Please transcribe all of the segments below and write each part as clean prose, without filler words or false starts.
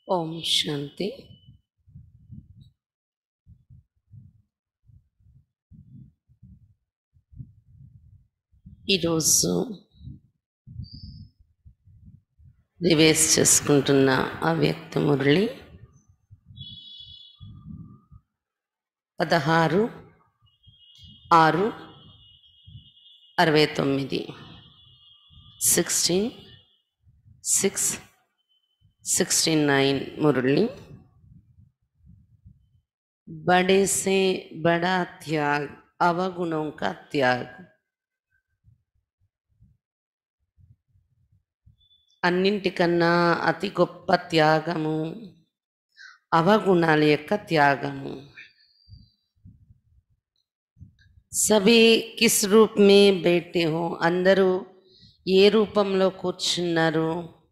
ఓం శాంతి. ఈరోజు రివైజ్ చేసుకుంటున్న అవ్యక్త మురళి 16/6/69 16/6/69 मुरली। बड़े से बड़ा त्याग, अवगुणों का त्याग। అన్నింటికన్నా అతి గొప్ప త్యాగము అవగుణాల యొక్క త్యాగము। सभी किस रूप में बैठे हो, అందరూ ఏ రూపంలో కూర్చున్నారు?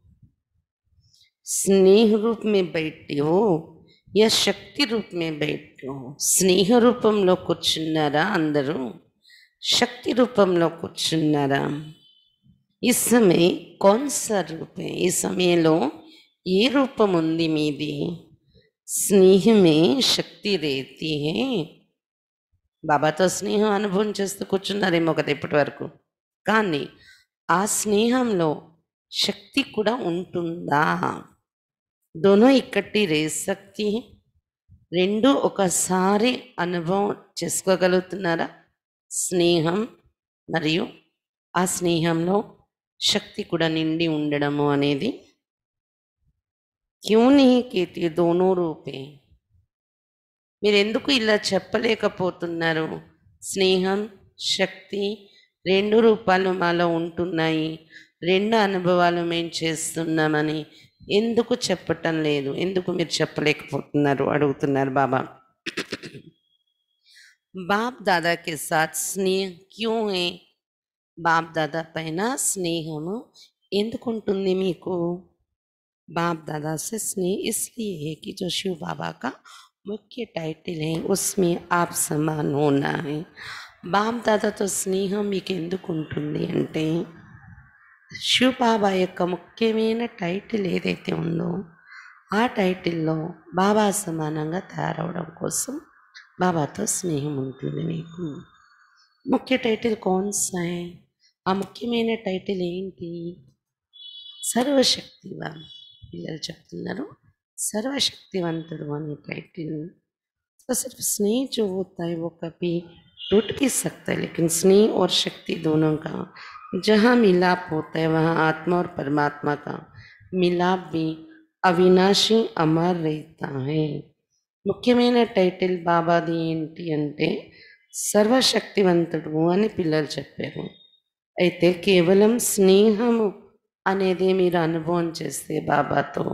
स्नेह रूप में बैठे हो या शक्ति रूप में बैठे हो? स्नेह రూపంలో కూర్చున్నారా అందరూ? शक्ति రూపంలో కూర్చున్నారా? इस समय कौन सा रूप है? इस సమయంలో ఏ రూపం ఉంది మీది? స్నేహ में शक्ति रहती है। బాబాతో స్నేహం అనుభవం చేస్తూ కూర్చున్నారేమో కదా ఇప్పటి వరకు, కానీ ఆ స్నేహంలో శక్తి కూడా ఉంటుందా? दोनों इकट्ठी रह सकती है। రెండు ఒకసారి అనుభవం చేసుకోగలుగుతున్నారా? స్నేహం మరియు ఆ స్నేహంలో శక్తి కూడా నిండి ఉండడము అనేది। क्यों नहीं कहती दोनों रूपे? మీరు ఎందుకు ఇలా చెప్పలేకపోతున్నారు? స్నేహం శక్తి రెండు రూపాలు మాలో ఉంటున్నాయి, రెండు అనుభవాలు మేము చేస్తున్నామని ఎందుకు చెప్పటం లేదు? ఎందుకు మీరు చెప్పలేకపోతున్నారు అడుగుతున్నారు బాబా। బాప్ దాదా కే సాత్ స్నేహ క్యూ హై? బాప్ దాదా పైన స్నేహము ఎందుకు ఉంటుంది మీకు? बाप दादा से स्नेह इसलिए है कि जो शिव बाबा का मुख्य टाइटल है उसमें आप समान होना है। బాప్ దాదాతో స్నేహం మీకు ఎందుకు ఉంటుంది అంటే, శివ బాబా యొక్క ముఖ్యమైన టైటిల్ ఏదైతే ఉందో ఆ టైటిల్లో బాబా సమానంగా తయారవడం కోసం బాబాతో స్నేహం ఉంటుంది మీకు। ముఖ్య టైటిల్ కౌన్సా హై? ఆ ముఖ్యమైన టైటిల్ ఏంటి? సర్వశక్తివాన్। పిల్లలు చెప్తున్నారు सर्वशक्तिवंतुడు అనే టైటిల్। तो सिर्फ स्नेह जो होता है वो कभी टूट भी सकता है, लेकिन स्नेह और शक्ति दोनों का जहाँ मिलाप होता है वहाँ आत्मा और परमात्मा का मिलाप भी अविनाशी अमर रहता है। ముఖ్యమైన టైటిల్ బాబాది ఏంటి అంటే సర్వశక్తివంతుడు అని పిల్లలు చెప్పారు। అయితే కేవలం స్నేహము అనేది మీరు అనుభవం చేస్తే బాబాతో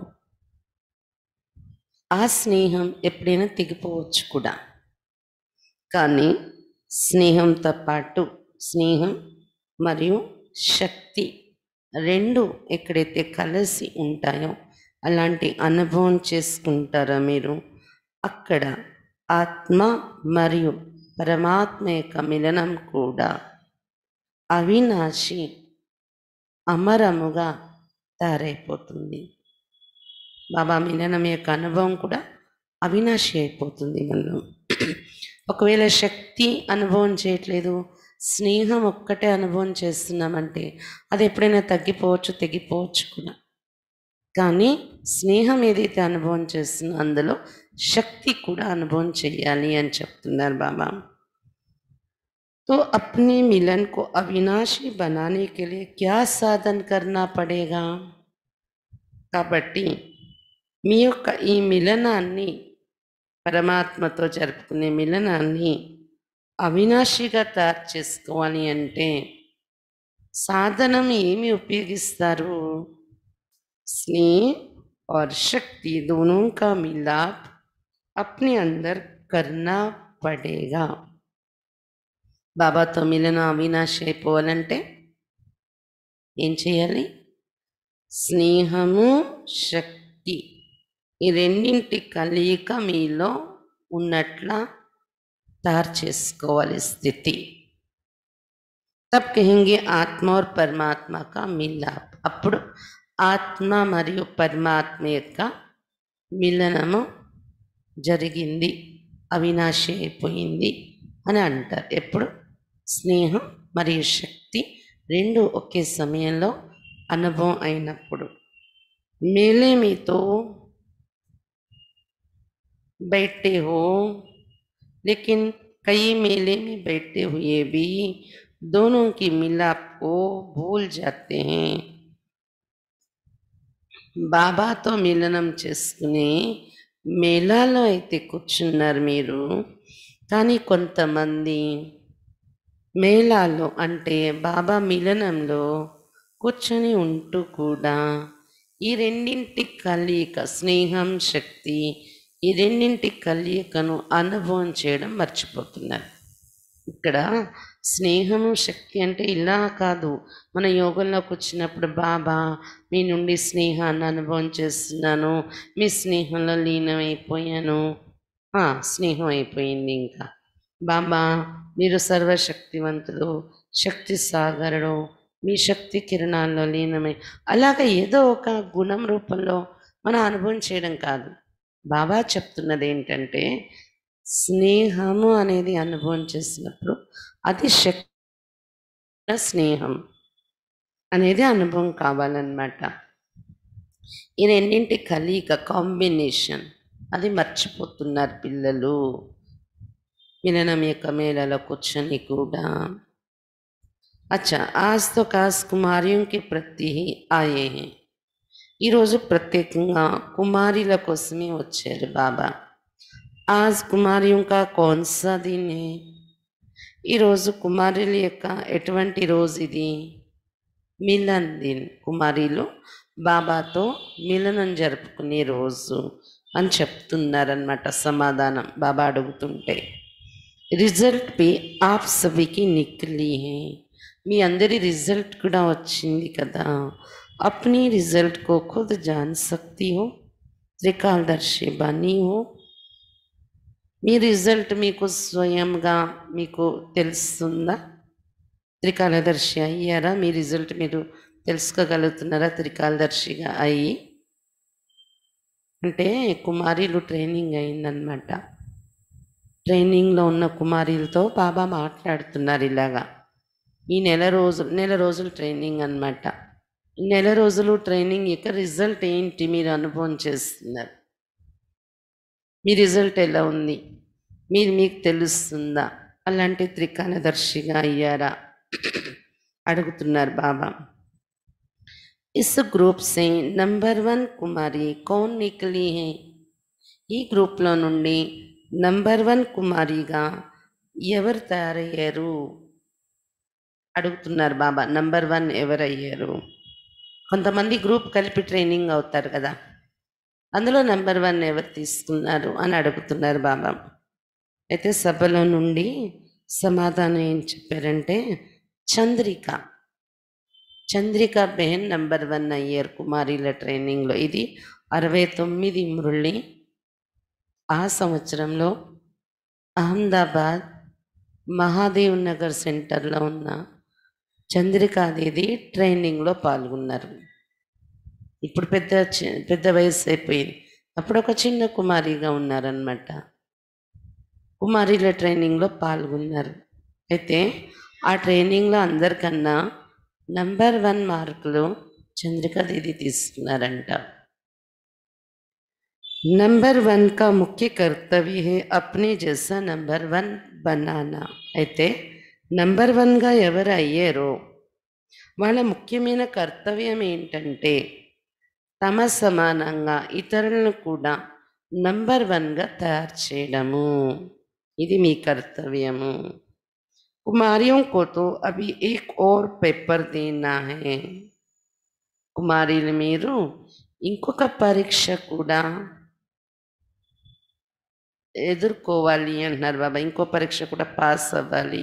ఆ స్నేహం ఎప్పుడైనా తెగిపోవచ్చు కూడా, కానీ స్నేహంతో పాటు స్నేహం మరియు శక్తి రెండు ఎక్కడైతే కలిసి ఉంటాయో అలాంటి అనుభవం చేసుకుంటారా మీరు, అక్కడ ఆత్మ మరియు పరమాత్మ యొక్క మిలనం కూడా అవినాశి అమరముగా తయారైపోతుంది। బాబా మిలనం యొక్క అనుభవం కూడా అవినాశి అయిపోతుంది మనలో। ఒకవేళ శక్తి అనుభవం చేయట్లేదు, స్నేహం ఒక్కటే అనుభవం చేస్తున్నామంటే అది ఎప్పుడైనా తగ్గిపోవచ్చు, తెగిపోవచ్చు కూడా, కానీ స్నేహం ఏదైతే అనుభవం చేస్తుందో అందులో శక్తి కూడా అనుభవం చేయాలి అని చెప్తున్నారు బాబా। तो अपने मिलन को अविनाशी बनाने के लिए क्या साधन करना पड़ेगा? కాబట్టి మీ యొక్క ఈ మిలనాన్ని, పరమాత్మతో జరుపుకునే మిలనాన్ని అవినాశిగా తయారు చేసుకోవాలి అంటే సాధనం ఏమి ఉపయోగిస్తారు? स्नेह और शक्ति दोनों का मिलाप अपने अंदर करना पड़ेगा। బాబాతో మిలనం అవినాశి అయిపోవాలంటే ఏం చేయాలి? స్నేహము శక్తి ఈ రెండింటి కలయిక మీలో ఉన్నట్లా తయారు చేసుకోవాలి స్థితి। तब कहेंगे आत्मा और परमात्मा का मिलाप। అప్పుడు ఆత్మ మరియు పరమాత్మ యొక్క మిలనము జరిగింది, అవినాశి అయిపోయింది అని అంటారు. ఎప్పుడు స్నేహం మరియు శక్తి రెండు ఒకే సమయంలో అనుభవం అయినప్పుడు. मेले में तो बैठते हो, लेकिन कई मेले में बैठे हुए भी दोनों की मिलाप को भूल जाते हैं. బాబాతో మిలనం చేసుకుని మేళాలో అయితే కూర్చున్నారు మీరు, కానీ కొంతమంది మేళాలో అంటే బాబా మిలనంలో కూర్చొని ఉంటూ కూడా ఈ రెండింటి కలయిక, స్నేహం శక్తి, ఈ రెండింటి కలయికను అనుభవం చేయడం మర్చిపోతున్నారు. ఇక్కడ స్నేహము శక్తి అంటే ఇలా కాదు. మన యోగంలోకి వచ్చినప్పుడు బాబా మీ నుండి స్నేహాన్ని అనుభవం చేస్తున్నాను, మీ స్నేహంలో లీనమైపోయాను, స్నేహం అయిపోయింది. ఇంకా బాబా మీరు సర్వశక్తివంతుడు, శక్తి సాగరుడు, మీ శక్తి కిరణాల్లో లీనమై, అలాగ ఏదో ఒక గుణం రూపంలో మనం అనుభవం చేయడం కాదు. బాబా చెప్తున్నది ఏంటంటే స్నేహము అనేది అనుభవం చేసినప్పుడు అది శక్తి, స్నేహం అనేది అనుభవం కావాలన్నమాట. ఈ రెండింటి కలయిక, కాంబినేషన్, అది మర్చిపోతున్నారు పిల్లలు మిలనం యొక్క మేళలో కూర్చొని కూడా. अच्छा, आज तो खास कुमारियों के प्रति ही आए हैं. ఈరోజు ప్రత్యేకంగా కుమారీల కోసమే వచ్చారు బాబా. ఆజ్ కుమారియోं का कौन सा दिन है? ఈరోజు కుమారుల యొక్క ఎటువంటి రోజు ఇది? మిలన్ దిన్. కుమారీలు బాబాతో మిలనం జరుపుకునే రోజు అని చెప్తున్నారన్నమాట సమాధానం బాబా అడుగుతుంటే. రిజల్ట్ పి ఆప్ సభీకి నిక్లీ హై. మీ అందరి రిజల్ట్ కూడా వచ్చింది కదా. అప్నీ రిజల్ట్ కో ఖుద్ జాన్ సక్తి హో, త్రికాలదర్శి బనీ హో. మీ రిజల్ట్ మీకు స్వయంగా మీకు తెలుస్తుందా? త్రికాలదర్శి అయ్యారా? మీ రిజల్ట్ మీరు తెలుసుకోగలుగుతున్నారా? త్రికాలదర్శిగా అయ్యి అంటే కుమారీలు ట్రైనింగ్ అయిందనమాట. ట్రైనింగ్లో ఉన్న కుమారీలతో బాబా మాట్లాడుతున్నారు ఇలాగా. ఈ నెల రోజులు ట్రైనింగ్ అన్నమాట. నెల రోజులు ట్రైనింగ్ యొక్క రిజల్ట్ ఏంటి మీరు అనుభవం చేస్తున్నారు? మీ రిజల్ట్ ఎలా ఉంది? మీకు తెలుస్తుందా? అలాంటి త్రికాలదర్శిగా అయ్యారా అడుగుతున్నారు బాబా. ఇస్ గ్రూప్ సే నంబర్ 1 కుమారి కౌన్ నిక్లీ హై? ఈ గ్రూప్లో నుండి నంబర్ 1 కుమారిగా ఎవరు తయారయ్యారు అడుగుతున్నారు బాబా. నంబర్ 1 ఎవరయ్యారు? కొంతమంది గ్రూప్ కలిపి ట్రైనింగ్ అవుతారు కదా, అందులో నంబర్ 1 ఎవరు తీసుకున్నారు అని అడుగుతున్నారు బాబా. అయితే సభలో నుండి సమాధానం ఏం చెప్పారంటే చంద్రిక బెహన్ నంబర్ 1 అయ్యారు కుమారీల ట్రైనింగ్లో. ఇది 69 మురళి. ఆ సంవత్సరంలో అహ్మదాబాద్ మహాదేవ్ నగర్ సెంటర్లో ఉన్న చంద్రికాదేవి ట్రైనింగ్లో పాల్గొన్నారు. ఇప్పుడు పెద్ద వయసు అయిపోయింది, అప్పుడు ఒక చిన్న కుమారిగా ఉన్నారనమాట. కుమారీల ట్రైనింగ్లో పాల్గొన్నారు. అయితే ఆ ట్రైనింగ్లో అందరికన్నా నంబర్ 1 మార్కులు చంద్రికాదేవి తీసుకున్నారంట. నంబర్ 1 का मुख्य कर्तव्य है अपने जैसा నంబర్ 1 बनाना. అయితే నంబర్ 1గా ఎవరు అయ్యారో వాళ్ళ ముఖ్యమైన కర్తవ్యం ఏంటంటే తమ సమానంగా ఇతరులను కూడా నంబర్ 1గా తయారు చేయడము. ఇది మీ కర్తవ్యము. కుమారియోं को तो अभी एक और पेपर देना है. కుమారీలు మీరు ఇంకొక పరీక్ష కూడా ఎదుర్కోవాలి అంటున్నారు బాబా. ఇంకో పరీక్ష కూడా పాస్ అవ్వాలి.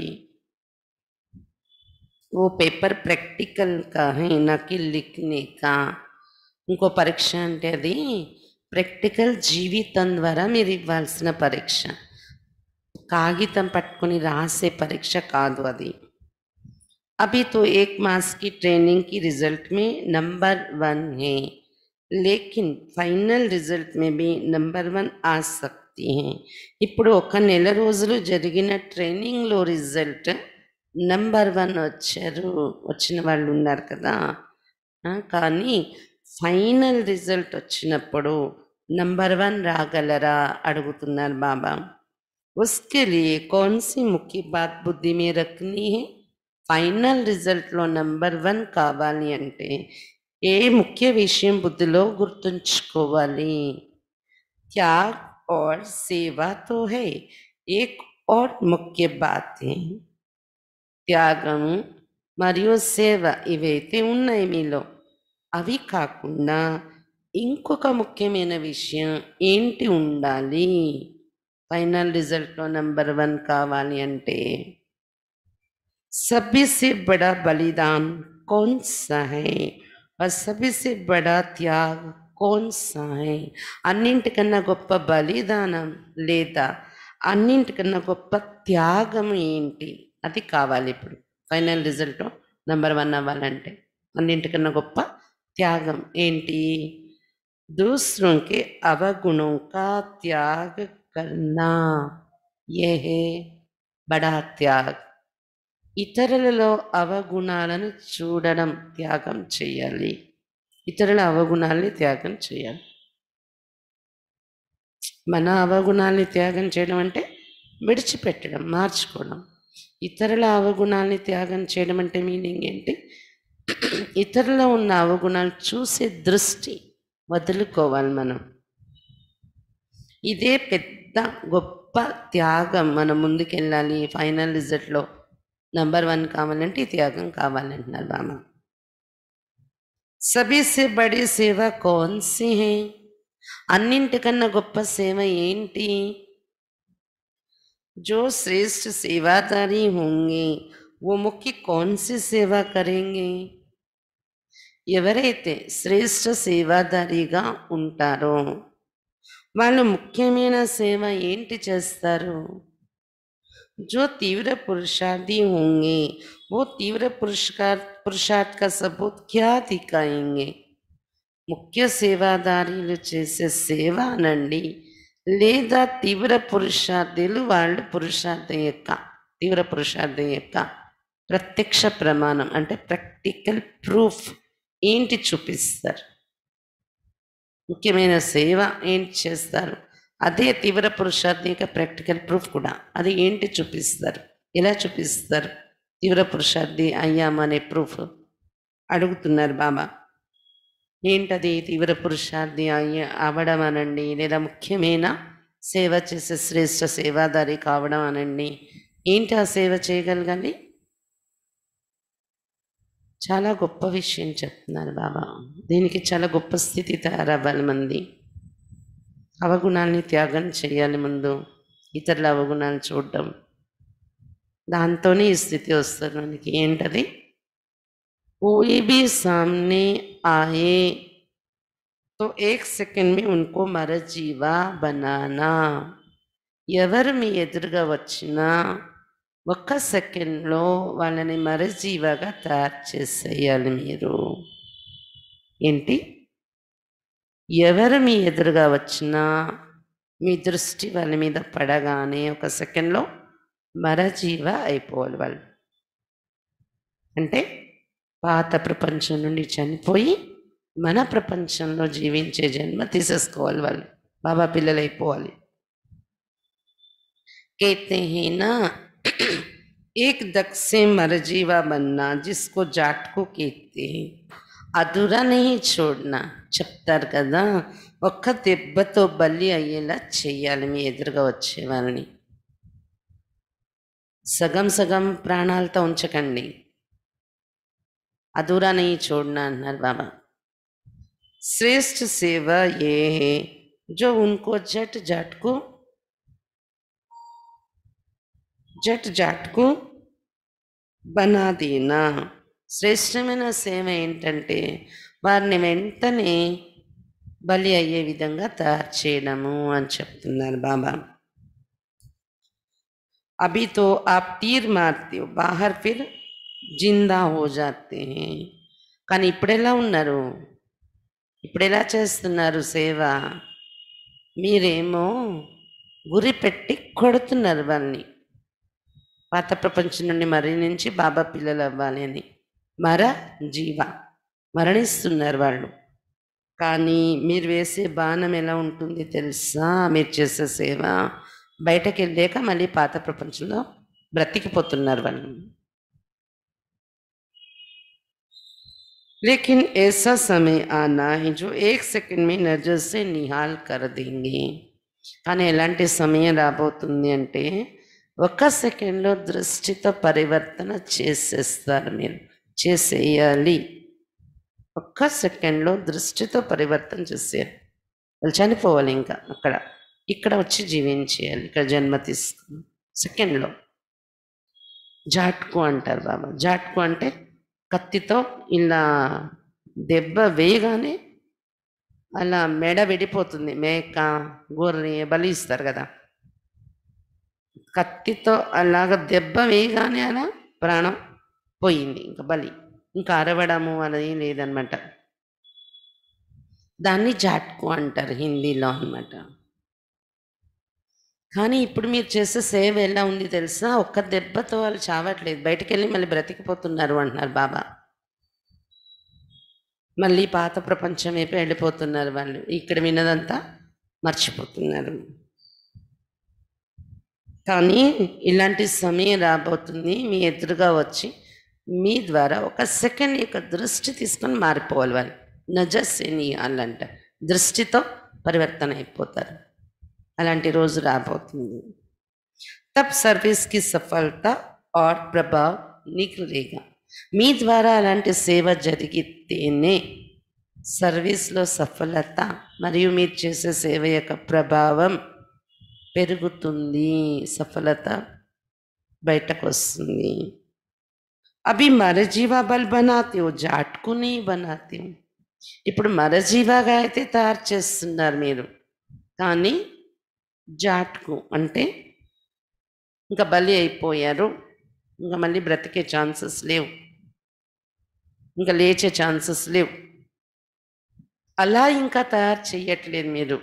ఓ పేపర్ ప్రాక్టికల్ కా హై నా కి లిఖనే కా. ఇంకో పరీక్ష అంటే అది ప్రాక్టికల్, జీవితం ద్వారా మీరు ఇవ్వాల్సిన పరీక్ష. కాగితం పట్టుకొని రాసే పరీక్ష కాదు అది. అభి తో 1 మాస్ కి ట్రైనింగ్ కి రిజల్ట్ మే నంబర్ 1 హై. लेकिन ఫైనల్ రిజల్ట్ మే బి నంబర్ 1 ఆ सकती हैं ఇప్పుడు ఒక నెల రోజులు జరిగిన ట్రైనింగ్లో రిజల్ట్ నంబర్ 1 వచ్చిన వాళ్ళు ఉన్నారు కదా. కానీ ఫైనల్ రిజల్ట్ వచ్చినప్పుడు నంబర్ 1 రాగలరా అడుగుతున్నారు బాబా. उसके लिए कौन सी मुख्य बात बुद्धि में रखनी है? ఫైనల్ రిజల్ట్లో నంబర్ 1 కావాలి అంటే ఏ ముఖ్య విషయం బుద్ధిలో గుర్తుంచుకోవాలి? त्याग और सेवा तो है, एक और मुख्य बात है. త్యాగం మరియు సేవ ఇవైతే ఉన్నాయి మీలో, అవి కాకుండా ఇంకొక ముఖ్యమైన విషయం ఏంటి ఉండాలి ఫైనల్ రిజల్ట్లో నంబర్ 1 కావాలి అంటే? सभी से बड़ा बलिदान कौन सा है और सभी से बड़ा त्याग कौन सा है? అన్నింటికన్నా గొప్ప బలిదానం లేదా అన్నింటికన్నా గొప్ప త్యాగం ఏంటి? అది కావాలి ఇప్పుడు ఫైనల్ రిజల్ట్ నంబర్ 1 అవ్వాలంటే. అన్నింటికన్నా గొప్ప త్యాగం ఏంటి? दूसरों के अवगुणों का त्याग करना, ये है बड़ा त्याग. ఇతరులలో అవగుణాలను చూడడం, త్యాగం చేయాలి. ఇతరుల అవగుణాలని త్యాగం చేయాలి. మన అవగుణాలని త్యాగం చేయడం అంటే విడిచిపెట్టడం, మార్చుకోవడం. ఇతరుల అవగుణాలని త్యాగం చేయడం అంటే మీనింగ్ ఏంటి? ఇతరులో ఉన్న అవగుణాలు చూసే దృష్టి వదులుకోవాలి మనం. ఇదే పెద్ద గొప్ప త్యాగం. మనం ముందుకెళ్ళాలి, ఫైనల్ రిజల్ట్లో నంబర్ 1 కావాలంటే ఈ త్యాగం కావాలంటున్నారు బాబా. సభీ సే బడి సేవ కౌన్ సి హై? అన్నింటికన్నా గొప్ప సేవ ఏంటి? जो श्रेष्ठ सेवादारी होंगे वो मुख्य कौन सी सेवा करेंगे? ఎవరైతే శ్రేష్ఠ సేవాదారిగా ఉంటారో వాళ్ళు ముఖ్యమైన సేవ ఏంటి చేస్తారు? जो तीव्र पुरुषार्थी होंगे वो तीव्र पुरुषार्थ का सबूत क्या दिखाएंगे? ముఖ్య సేవాదారీలు చేసే సేవ అనండి, లేదా తీవ్ర పురుషార్థులు వాళ్ళు తీవ్ర పురుషార్థం యొక్క ప్రత్యక్ష ప్రమాణం అంటే ప్రాక్టికల్ ప్రూఫ్ ఏంటి చూపిస్తారు? ముఖ్యమైన సేవ ఏంటి చేస్తారు? అదే తీవ్ర పురుషార్థం యొక్క ప్రాక్టికల్ ప్రూఫ్ కూడా. అది ఏంటి చూపిస్తారు? ఎలా చూపిస్తారు తీవ్ర పురుషార్థి అయ్యామనే ప్రూఫ్ అడుగుతున్నారు బాబా. ఏంటది తీవ్ర పురుషార్థి అవ్వడం అనండి, లేదా ముఖ్యమైన సేవ చేసే శ్రేష్ఠ సేవాదారి కావడం అనండి. ఏంటి ఆ సేవ చేయగలగాలి? చాలా గొప్ప విషయం చెప్తున్నారు బాబా. దీనికి చాలా గొప్ప స్థితి తయారవ్వాలి. మంది అవగుణాలని త్యాగం చేయాలి. ముందు ఇతరుల అవగుణాలు చూడడం, దాంతోనే ఈ స్థితి వస్తుంది మనకి. ఏంటది? कोई भी सामने आए तो 1 सेकंड में उनको మరజీవా बनाना. ఎవరు మీ ఎదురుగా వచ్చినా 1 సెకండ్లో వాళ్ళని మరజీవాగా తయారు చేసేయాలి మీరు. ఏంటి? ఎవరు మీ ఎదురుగా వచ్చినా మీ దృష్టి వాళ్ళ మీద పడగానే 1 సెకండ్లో మరజీవ అయిపోవాలి వాళ్ళు. అంటే పాత ప్రపంచం నుండి చనిపోయి మన ప్రపంచంలో జీవించే జన్మ తీసేసుకోవాలి వాళ్ళు. బాబా పిల్లలు అయిపోవాలి. कहते हैं ना, एक दक से मरजीवा बनना जिसको जाटको कहते हैं, అధురా नहीं छोड़ना చెప్తారు కదా. ఒక్క దెబ్బతో బలి అయ్యేలా చెయ్యాలి మీ ఎదురుగా వచ్చే వాళ్ళని. సగం సగం ప్రాణాలతో ఉంచకండి. అధూరా नहीं छोड़ना అన్నారు బాబా. श्रेष्ठ सेवा ये है जो उनको जट जाट को बना देना. శ్రేష్టమైన సేవ ఏంటంటే వారిని వెంటనే బలి అయ్యే విధంగా తయారు చేయడము అని చెప్తున్నారు బాబా. अभी तो आप तीर मारते हो, बाहर फिर जिंदा हो जाते हैं. కానీ ఇప్పుడు ఎలా ఉన్నారు? ఇప్పుడు ఎలా చేస్తున్నారు సేవ? మీరేమో గురి పెట్టి కొడుతున్నారు వాళ్ళని. పాత ప్రపంచం నుండి మరణించి బాబా పిల్లలు అవ్వాలి అని. జీవ మరణిస్తున్నారు వాళ్ళు. కానీ మీరు వేసే బాణం ఎలా ఉంటుంది తెలుసా? మీరు చేసే సేవ బయటకు వెళ్ళాక మళ్ళీ పాత ప్రపంచంలో బ్రతికిపోతున్నారు వాళ్ళు. लेकिन ऐसा समय आना है जो 1 सेकंड में नजर से निहाल कर देंगे. కానీ ఎలాంటి సమయం రాబోతుంది అంటే 1 సెకండ్లో దృష్టితో పరివర్తన చేసేస్తారు. మీరు చేసేయాలి. 1 సెకండ్లో దృష్టితో పరివర్తన చేసేయాలి. వాళ్ళు చనిపోవాలి ఇంకా అక్కడ. ఇక్కడ వచ్చి జీవించేయాలి. ఇక్కడ జన్మ తీసుకుని సెకండ్లో. జాట్కు అంటారు బాబా. జాట్కు అంటే కత్తితో ఇలా దెబ్బ వేయగానే అలా మెడ విడిపోతుంది. మేక గొర్రె బలి ఇస్తారు కదా, కత్తితో అలాగ దెబ్బ వేయగానే అలా ప్రాణం పోయింది. ఇంకా బలి, ఇంకా అరవడము అనేది లేదనమాట. దాన్ని జాట్కు అంటారు హిందీలో అనమాట. కానీ ఇప్పుడు మీరు చేసే సేవ ఎలా ఉంది తెలుసా? ఒక్క దెబ్బతో వాళ్ళు చావట్లేదు, బయటికి వెళ్ళి మళ్ళీ బ్రతికిపోతున్నారు అంటున్నారు బాబా. మళ్ళీ పాత ప్రపంచం వైపు వెళ్ళిపోతున్నారు వాళ్ళు. ఇక్కడ విన్నదంతా మర్చిపోతున్నారు. కానీ ఇలాంటి సమయం రాబోతుంది మీ ఎదురుగా వచ్చి మీ ద్వారా 1 సెకండ్ యొక్క దృష్టి తీసుకొని మారిపోవాలి వాళ్ళు. నజస్సేని వాళ్ళంట దృష్టితో పరివర్తన అయిపోతారు. అలాంటి రోజు రాబోతుంది. తబ్ సర్వీస్కి సఫలత ఆర్ ప్రభావ్ నిఖిలేగా. మీ ద్వారా అలాంటి సేవ జరిగితేనే సర్వీస్లో సఫలత మరియు మీరు చేసే సేవ యొక్క ప్రభావం పెరుగుతుంది, సఫలత బయటకు వస్తుంది. అభి మరజీవా బల్ బనాతే హో, జాట్కు నీ బనాతే హో. ఇప్పుడు మరజీవాగా అయితే తయారు చేస్తున్నారు మీరు, కానీ జాట్కు అంటే ఇంకా బలి అయిపోయారు, ఇంకా మళ్ళీ బ్రతికే ఛాన్సెస్ లేవు, ఇంకా లేచే ఛాన్సెస్ లేవు. అలా ఇంకా తయారు చేయట్లేదు మీరు.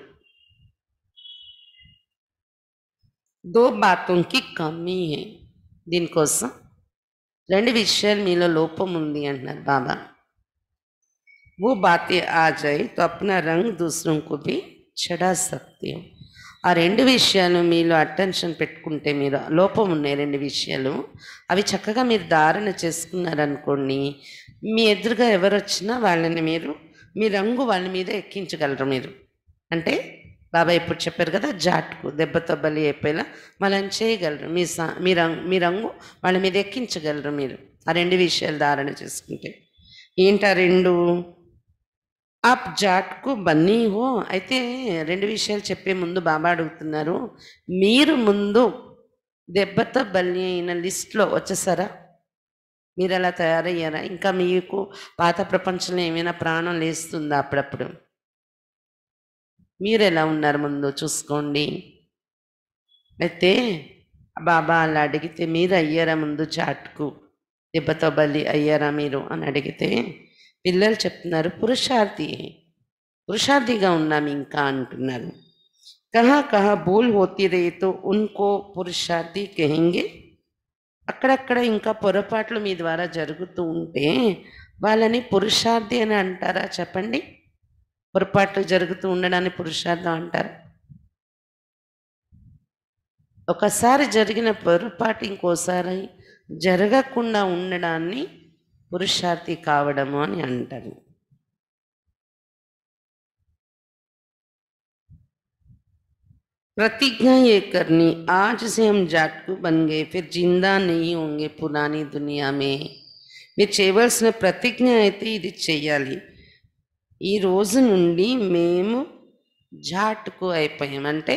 దో బాతోంకి కమీ హై. దీనికోసం 2 విషయాలు మీలో లోపం ఉంది అంటున్నారు బాబా. वो बातें आ जाए तो अपना रंग दूसरों को भी चढ़ा सकते हो. ఆ 2 విషయాలు మీలో అటెన్షన్ పెట్టుకుంటే, మీరు లోపం ఉన్నాయి 2 విషయాలు, అవి చక్కగా మీరు ధారణ చేసుకున్నారనుకోండి, మీ ఎదురుగా ఎవరు వచ్చినా వాళ్ళని మీరు మీ రంగు వాళ్ళ మీద ఎక్కించగలరు. మీరు అంటే బాబా ఇప్పుడు చెప్పారు కదా, జాట్కు దెబ్బతో బలి అయిపోయేలా వాళ్ళని చేయగలరు. మీ రంగు వాళ్ళ మీద ఎక్కించగలరు మీరు ఆ 2 విషయాలు ధారణ చేసుకుంటే. ఏంటా 2? ఆప్ జాట్కు బన్నీ హో. అయితే 2 విషయాలు చెప్పే ముందు బాబా అడుగుతున్నారు, మీరు ముందు దెబ్బతో బలి అయిన లిస్ట్లో వచ్చేసారా? మీరు అలా తయారయ్యారా? ఇంకా మీకు పాత ప్రపంచంలో ఏమైనా ప్రాణం లేస్తుందా అప్పుడప్పుడు? మీరు ఎలా ఉన్నారు ముందు చూసుకోండి. అయితే బాబా అలా అడిగితే, మీరు అయ్యారా ముందు చాట్కు దెబ్బతో బలి అయ్యారా మీరు అని అడిగితే పిల్లలు చెప్తున్నారు, పురుషార్థిగా ఉన్నాం ఇంకా అంటున్నారు. కహా కహా భూల్ హోతీ రే తో ఉన్కో పురుషార్థి కహెంగే. అక్కడక్కడ ఇంకా పొరపాట్లు మీ ద్వారా జరుగుతూ ఉంటే వాళ్ళని పురుషార్థి అని అంటారా? చెప్పండి. పొరపాట్లు జరుగుతూ ఉండడాన్ని పురుషార్థం అంటారు? ఒకసారి జరిగిన పొరపాటు ఇంకోసారి జరగకుండా ఉండడాన్ని పురుషార్థి కావడము అని అంటారు. प्रतिज्ञा ये करनी, आज से हम जाटकू बन गए, फिर जिंदा नहीं होंगे पुरानी दुनिया में. మీరు చేయవలసిన ప్రతిజ్ఞ అయితే ఇది చెయ్యాలి, ఈ రోజు నుండి మేము జాట్కు అయిపోయాం, అంటే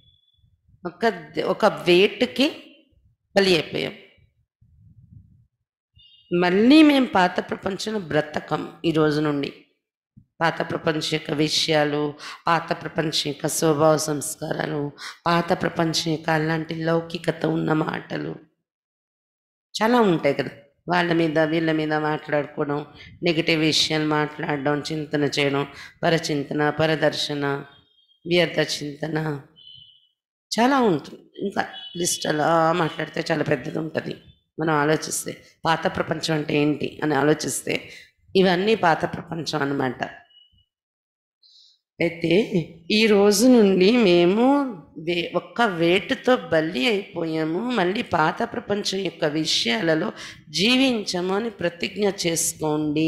ఒక వేటుకి బలి అయిపోయాం. మళ్ళీ మేము పాత ప్రపంచంలో బ్రతకం. ఈ రోజు నుండి పాత ప్రపంచ యొక్క విషయాలు, పాత ప్రపంచ యొక్క స్వభావ సంస్కారాలు, పాత ప్రపంచం యొక్క అలాంటి లౌకికత ఉన్న మాటలు చాలా ఉంటాయి కదా, వాళ్ళ మీద వీళ్ళ మీద మాట్లాడుకోవడం, నెగిటివ్ విషయాలు మాట్లాడడం, చింతన చేయడం, పరచింతన, పరదర్శన, వ్యర్థ చింతన చాలా ఉంటుంది. ఇంకా లిస్ట్ అలా మాట్లాడితే చాలా పెద్దది ఉంటుంది. మనం ఆలోచిస్తే పాత ప్రపంచం అంటే ఏంటి అని ఆలోచిస్తే ఇవన్నీ పాత ప్రపంచం అన్నమాట. అయితే ఈ రోజు నుండి మేము ఒక్క వేటుతో బలి అయిపోయాము, మళ్ళీ పాత ప్రపంచం యొక్క విషయాలలో జీవించము అని ప్రతిజ్ఞ చేసుకోండి.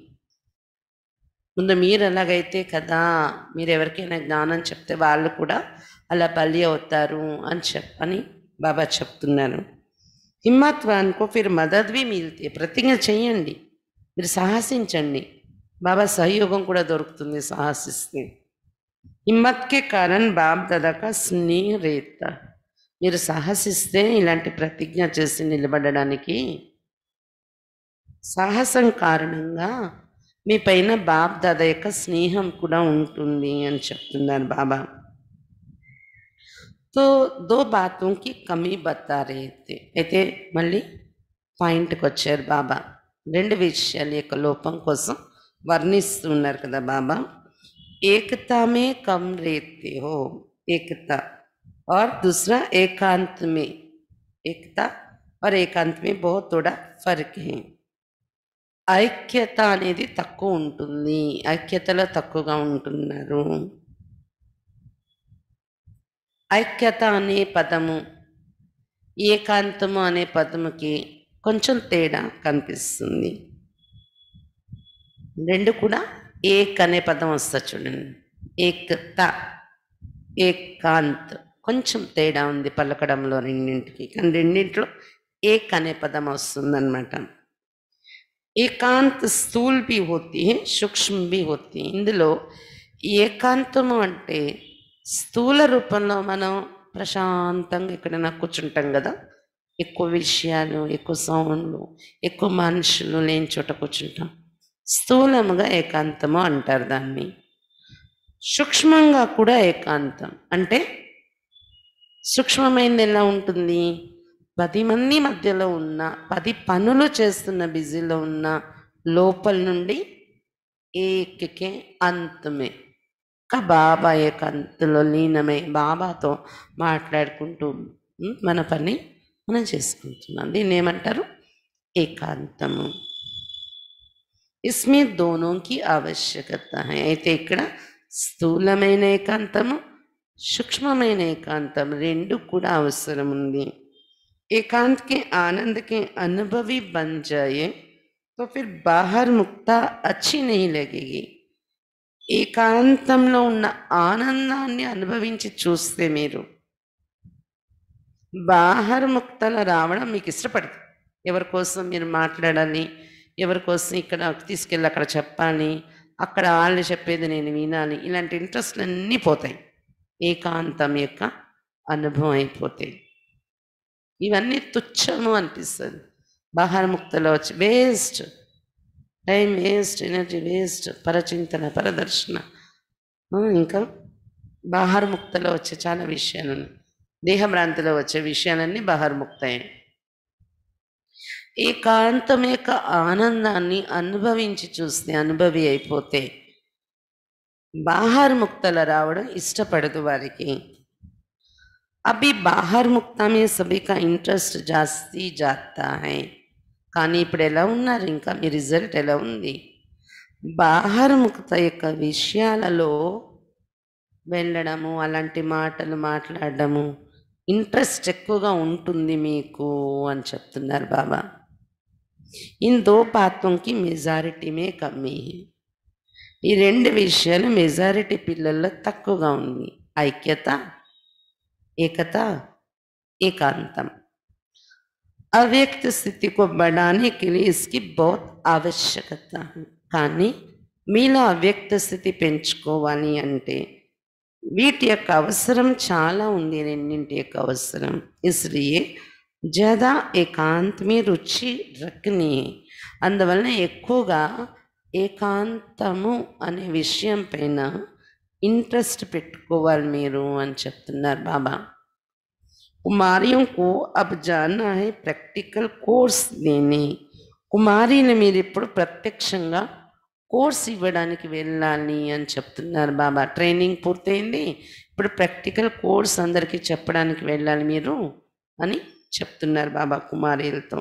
ముందు మీరు ఎలాగైతే కదా, మీరు ఎవరికైనా జ్ఞానం చెప్తే వాళ్ళు కూడా అలా బలి అవుతారు అని బాబా చెప్తున్నారు. హిమ్మత్వాన్కో ఫిర్ మదద్ भी मिलती है. ప్రతిజ్ఞ చేయండి, మీరు సాహసించండి, బాబా సహయోగం కూడా దొరుకుతుంది సాహసిస్తే. హిమ్మత్కే కారణ్ బాప్ దాదా స్నేహ రేత. మీరు సాహసిస్తే ఇలాంటి ప్రతిజ్ఞ చేసి నిలబడడానికి సాహసం కారణంగా మీ పైన బాప్ దాదా యొక్క స్నేహం కూడా ఉంటుంది అని చెప్తున్నారు బాబా. तो दो बातों की कमी बता रहे थे. అయితే మళ్ళీ పాయింట్కి వచ్చారు బాబా. రెండు విషయాల యొక్క లోపం కోసం వర్ణిస్తున్నారు కదా బాబా. एकता में कम रहते हो, एकता, और दूसरा एकांत में. एकता और एकांत में बहुत थोड़ा फर्क है. ఐక్యత అనేది తక్కువ ఉంటుంది, ఐక్యతలో తక్కువగా ఉంటున్నారు. ఐక్యత అనే పదము ఏకాంతము అనే పదముకి కొంచెం తేడా కనిపిస్తుంది. రెండు కూడా ఏక్ అనే పదం వస్తుంది చూడండి. ఏకత, ఏకాంత్ కొంచెం తేడా ఉంది పలకడంలో రెండింటికి, కానీ రెండింటిలో ఏక్ అనే పదం వస్తుందన్నమాట. ఏకాంత్ స్థూల్ బి హోతి హై, సూక్ష్మ బి హోతి. ఇందులో ఏకాంతము అంటే స్థూల రూపంలో మనం ప్రశాంతంగా ఎక్కడైనా కూర్చుంటాం కదా, ఎక్కువ విషయాలు, ఎక్కువ సౌండ్లు, ఎక్కువ మనుషులు లేని చోట కూర్చుంటాం, స్థూలముగా ఏకాంతము అంటారు దాన్ని. సూక్ష్మంగా కూడా ఏకాంతం అంటే సూక్ష్మమైనది ఎలా ఉంటుంది? 10 మంది మధ్యలో ఉన్న, 10 పనులు చేస్తున్న బిజీలో ఉన్న లోపల నుండి ఏకకే అంతమే బాబా ఏకాంతలో లీనమై బాబాతో మాట్లాడుకుంటూ మన పని మనం చేసుకుంటున్నాం. దీన్ని ఏమంటారు? ఏకాంతము. ఇస్మే దోనోకి ఆవశ్యకత హై. అయితే ఇక్కడ స్థూలమైన ఏకాంతము, సూక్ష్మమైన ఏకాంతం రెండు కూడా అవసరం ఉంది. एकांत के आनंद के अनुभवी बन जाए तो फिर बाहर मुक्ता अच्छी नहीं लगेगी. ఏకాంతంలో ఉన్న ఆనందాన్ని అనుభవించి చూస్తే మీరు బాహర్ ముక్తలో రావడం మీకు ఇష్టపడదు. ఎవరి కోసం మీరు మాట్లాడాలి, ఎవరి కోసం ఇక్కడ తీసుకెళ్ళి అక్కడ చెప్పాలి, అక్కడ వాళ్ళు చెప్పేది నేను వినాలి, ఇలాంటి ఇంట్రెస్ట్లు అన్నీ పోతాయి. ఏకాంతం యొక్క అనుభవం అయిపోతాయి. ఇవన్నీ తుచ్చము అనిపిస్తుంది. బాహర్ ముక్తలో వచ్చి waste, time waste, energy waste, పరచింతన, పరదర్శన, ఇంకా బాహర్ ముక్తలో వచ్చే చాలా విషయాలు, దేహభ్రాంతిలో వచ్చే విషయాలన్నీ బాహర్ ముక్తయే. ఏకాంతం యొక్క ఆనందాన్ని అనుభవించి చూస్తే, అనుభవి అయిపోతే బాహర్ ముక్తలో రావడం ఇష్టపడదు వారికి. అభి బాహర్ ముక్త మే సభీ కా ఇంట్రెస్ట్ జాస్తి జాతా హై. కానీ ఇప్పుడు ఎలా ఉన్నారు, ఇంకా మీ రిజల్ట్ ఎలా ఉంది? బాహర్ ముక్త యొక్క విషయాలలో వెళ్ళడము, అలాంటి మాటలు మాట్లాడడము ఇంట్రెస్ట్ ఎక్కువగా ఉంటుంది మీకు అని చెప్తున్నారు బాబా. ఇన్ దో బాతోంకి మెజారిటీ మే కమ్మీ హై. ఈ రెండు విషయాలు మెజారిటీ పిల్లల్లో తక్కువగా ఉంది. ఐక్యత, ఏకత, ఏకాంతం. అవ్యక్త స్థితి को बढ़ाने के लिए इसकी बहुत आवश्यकता है. కానీ మీలో అవ్యక్త స్థితి పెంచుకోవాలి అంటే వీటి యొక్క అవసరం చాలా ఉంది, రెండింటి యొక్క అవసరం. इसलिए ज़्यादा एकांत में रुचि रखनी है. అందువలన ఎక్కువగా ఏకాంతము అనే విషయం పైన ఇంట్రెస్ట్ పెట్టుకోవాలి మీరు అని చెప్తున్నారు బాబా. कुमारियों को अब जाना है प्रैक्टिकल कोर्स देने కుమారిని మీరు ఇప్పుడు ప్రత్యక్షంగా కోర్స్ ఇవ్వడానికి వెళ్ళాలి అని చెప్తున్నారు బాబా. ట్రైనింగ్ పూర్తయింది, ఇప్పుడు ప్రాక్టికల్ కోర్స్ అందరికీ చెప్పడానికి వెళ్ళాలి మీరు అని చెప్తున్నారు బాబా కుమారీలతో.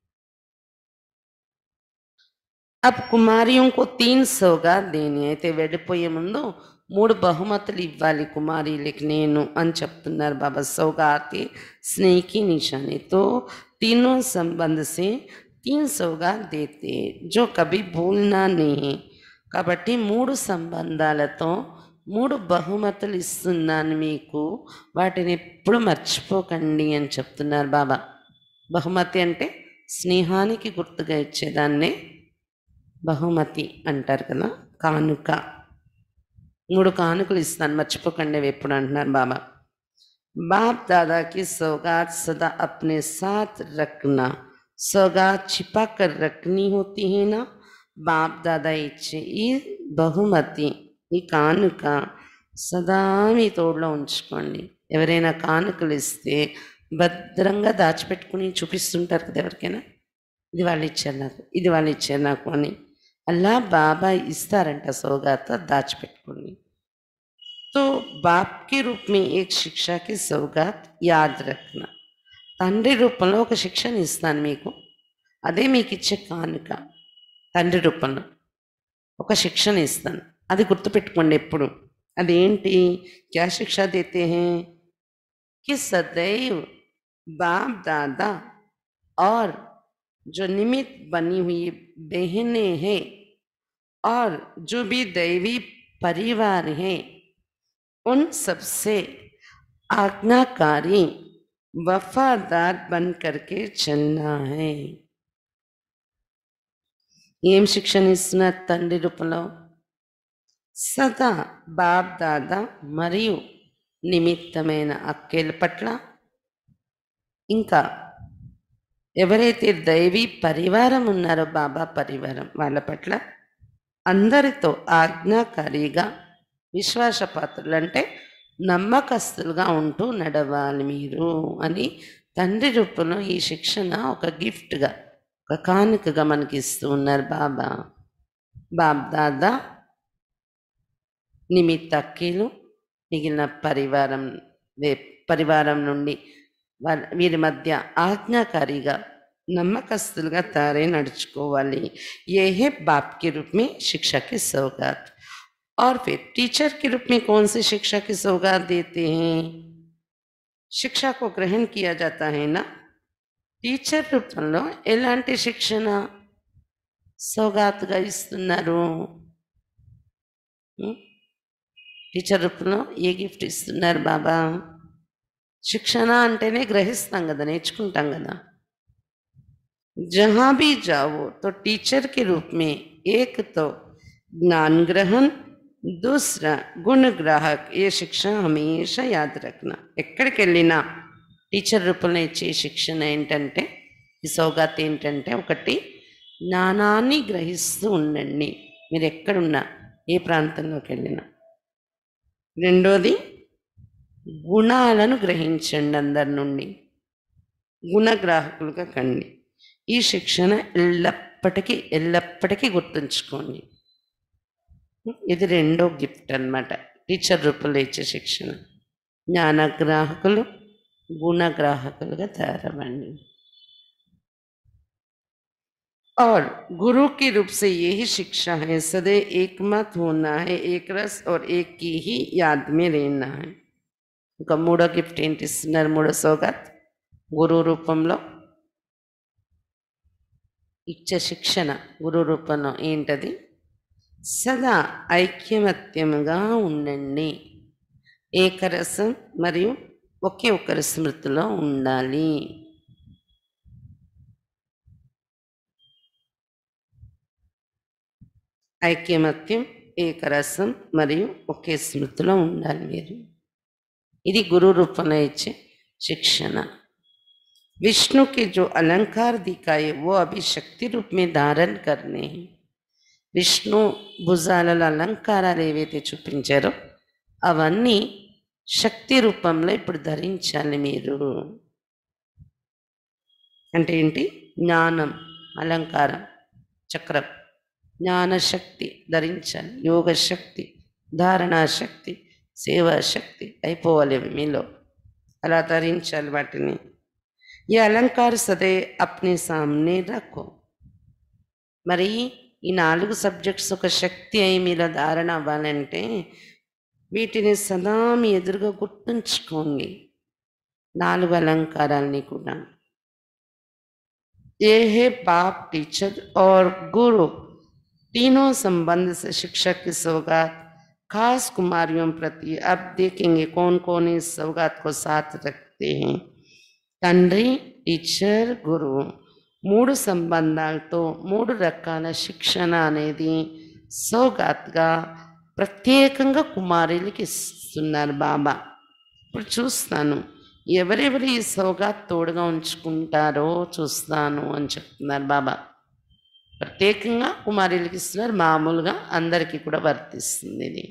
अब కుమారిयों को 3 सौगात देनी అయితే వెళ్ళిపోయే ముందు 3 బహుమతులు ఇవ్వాలి కుమారీలకి నేను అని చెప్తున్నారు బాబా. सौगात स्नेह की निशानी तो तीनों संबंध से 3 सौगात देते जो कभी भूलना नहीं. కాబట్టి 3 సంబంధాలతో 3 బహుమతులు ఇస్తున్నాను మీకు, వాటిని ఎప్పుడు మర్చిపోకండి అని చెప్తున్నారు బాబా. బహుమతి అంటే స్నేహానికి గుర్తుగా ఇచ్చేదాన్నే బహుమతి అంటారు కదా, కానుక. 3 కానుకలు ఇస్తాను మర్చిపోకండి అవి ఎప్పుడు అంటున్నారు బాబా. बाप दादा की सौगात सदा अपने साथ रखना. सौगात छिपा कर रखनी होती है ना. बाप दादा ఇచ్చే ఈ బహుమతి, ఈ కానుక సదా మీ తోడులో ఉంచుకోండి. ఎవరైనా కానుకలు ఇస్తే భద్రంగా దాచిపెట్టుకుని చూపిస్తుంటారు కదా ఎవరికైనా, ఇది వాళ్ళు ఇచ్చారు నాకు, ఇది వాళ్ళు ఇచ్చారు నాకు అని. అల్లా బాబా ఇస్తారంట సౌగాత, దాచిపెట్టుకోండి. तो बाप के रूप में एक शिक्षा की सौगात याद रखना. తండ్రి రూపంలో ఒక శిక్షణ ఇస్తాను మీకు, అదే మీకు ఇచ్చే కానుక. తండ్రి రూపంలో ఒక శిక్షణ ఇస్తాను, అది గుర్తుపెట్టుకోండి ఎప్పుడు. అదేంటి? క్యా శిక్ష దేతే హై कि सदैव बाप दादा और जो निमित्त बनी हुई बहनें हैं और जो भी दैवी परिवार है उन सबसे आज्ञाकारी वफादार बन करके चलना है. ఏం శిక్షణ ఇస్తున్నారు తండ్రి రూపంలో? సదా బాప్ దాదా మరియు నిమిత్తమైన అక్కేల పట్ల, ఇంకా ఎవరైతే దైవీ పరివారం ఉన్నారో బాబా పరివారం వాళ్ళ పట్ల అందరితో ఆజ్ఞాకారిగా, విశ్వాసపాత్రులు అంటే నమ్మకస్తులుగా ఉంటూ నడవాలి మీరు అని తండ్రి రూపంలో ఈ శిక్షణ ఒక గిఫ్ట్గా, ఒక కానుకగా మనకి ఇస్తూ ఉన్నారు బాబా. బాప్ దాదా, నిమిత్త అక్కీలు, మిగిలిన పరివారం నుండి వీరి మధ్య ఆజ్ఞాకారిగా, నమ్మకస్తులుగా తారే నడుచుకోవాలి. ये है बाप के रूप में शिक्षा की सौगात. और फिर टीचर के रूप में कौन सी शिक्षा की सौगात देते हैं? शिक्षा को ग्रहण किया जाता है ना. టీచర్ రూపంలో ఎలాంటి శిక్షణ సౌగాతుగా ఇస్తున్నారు? టీచర్ రూపంలో ఏ గిఫ్ట్ ఇస్తున్నారు బాబా? శిక్షణ అంటేనే గ్రహిస్తాం కదా, నేర్చుకుంటాం కదా. जहाँ भी जाओ तो टीचर के रूप में एक तो ज्ञान ग्रहण, दूसरा गुण ग्राहक. ये शिक्षा हमेशा याद रखना. ఎక్కడికి వెళ్ళినా టీచర్ రూపంలో ఇచ్చే శిక్షణ ఏంటంటే, ఈ సౌగాత్ ఏంటంటే, ఒకటి జ్ఞానాన్ని గ్రహిస్తూ ఉండండి మీరు ఎక్కడున్నా, ఏ ప్రాంతంలోకి వెళ్ళినా. రెండోది గుణాలను గ్రహించండి, అందరి నుండి గుణగ్రాహకులుగా కండి. ఈ శిక్షణ ఎల్లప్పటికీ గుర్తుంచుకోండి. ఇది రెండో గిఫ్ట్ అన్నమాట, టీచర్ రూపంలో ఇచ్చే శిక్షణ. జ్ఞానగ్రాహకులు, గుణగ్రాహకులుగా తయారవ్వండి. और गुरु के रूप से यही शिक्षा है, सदैव एकमत होना है, एक रस और एक की ही याद में रहना है. ఇంకా మూడో గిఫ్ట్ ఏంటి ఇస్తున్నారు? మూడో సౌగాత్ గురు రూపంలో ఇచ్చే శిక్షణ. గురు రూపంలో ఏంటది? సదా ఐక్యమత్యముగా ఉండండి, ఏకరసం మరియు ఒకే ఒకరి స్మృతిలో ఉండాలి. ఐక్యమత్యం, ఏకరసం మరియు ఒకే స్మృతిలో ఉండాలి మీరు. ఇది గురు రూపంలో ఇచ్చే शिक्षण. विष्णु के जो अलंकार दिखाए वो अभी शक्ति रूप में धारण करने हैं. విష్ణు భుజాలలో అలంకారాలు ఏవైతే చూపించారో అవన్నీ శక్తి రూపంలో ఇప్పుడు ధరించాలి మీరు. అంటే ఏంటి? జ్ఞానం, అలంకారం చక్రం, జ్ఞానశక్తి ధరించాలి, యోగశక్తి, ధారణాశక్తి, సేవాశక్తి అయిపోవాలి మీలో. అలా ధరించాలి వాటిని. ఈ అలంకార సదే అప్నే సామ్నే రఖో. మరి ఈ 4 సబ్జెక్ట్స్ ఒక శక్తి అయి మీలో ధారణ అవ్వాలంటే వీటిని సదా మీ ఎదురుగా గుర్తుంచుకోండి. 4 अलंकाराल्नी కూడా. ये है बाप, टीचर और गुरु, तीनों संबंध से शिक्षक की सौगात खास कुमारियों प्रति. अब देखेंगे कौन कौन इस सौगात को साथ रखते हैं. తండ్రి, టీచర్, గురువు 3 సంబంధాలతో 3 రకాల శిక్షణ అనేది సౌగాత్గా ప్రత్యేకంగా కుమారులకి ఇస్తున్నారు బాబా. ఇప్పుడు చూస్తాను ఎవరెవరు ఈ సౌగాత్ తోడుగా ఉంచుకుంటారో చూస్తాను అని చెప్తున్నారు బాబా. ప్రత్యేకంగా కుమారులకి ఇస్తున్నారు, మామూలుగా అందరికీ కూడా వర్తిస్తుంది ఇది.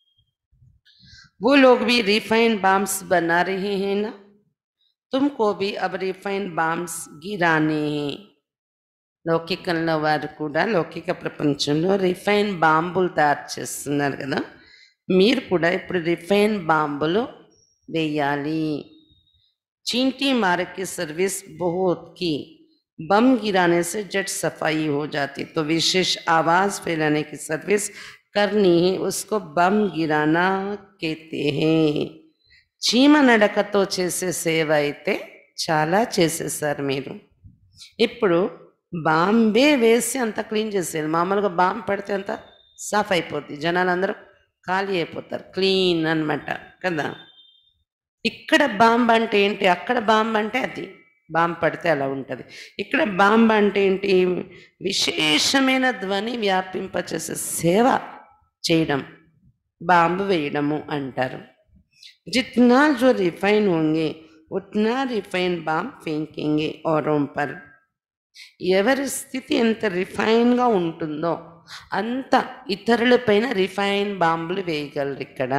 वो लोग भी रिफाइंड बाम्स बना रहे हैं ना, तुमको भी अब रिफाइंड बाम्स गिराने हैं. లౌకికంలో వారు కూడా లౌకిక ప్రపంచంలో రిఫైన్ బాంబులు తయారు చేస్తున్నారు కదా, మీరు కూడా ఇప్పుడు రిఫైన్ బాంబులు వేయాలి. चींटी मार की सर्विस बहुत की, बम गिराने से जट सफाई हो जाती, तो विशेष आवाज फैलाने की सर्विस करनी है, उसको बम गिराना कहते हैं. చీమ నడకతో చేసే సేవ అయితే చాలా చేసేసారు మీరు. ఇప్పుడు బాంబే వేసి అంత క్లీన్ చేసేది. మామూలుగా బాంబు పడితే అంత సాఫ్ అయిపోద్ది, జనాలు అందరూ ఖాళీ అయిపోతారు, క్లీన్ అనమాట కదా. ఇక్కడ బాంబు అంటే ఏంటి, అక్కడ బాంబు అంటే అది బాంబు పడితే అలా ఉంటుంది. ఇక్కడ బాంబు అంటే ఏంటి, విశేషమైన ధ్వని వ్యాపింపచేసే సేవ చేయడం బాంబు వేయడము అంటారు. जितना जो रिफाइन होंगे उतना रिफाइन बाम फेंकेंगे औरों पर. ఎవరి స్థితి ఎంత రిఫైన్గా ఉంటుందో అంత ఇతరులపైన రిఫైన్ బాంబులు వేయగలరు ఇక్కడ.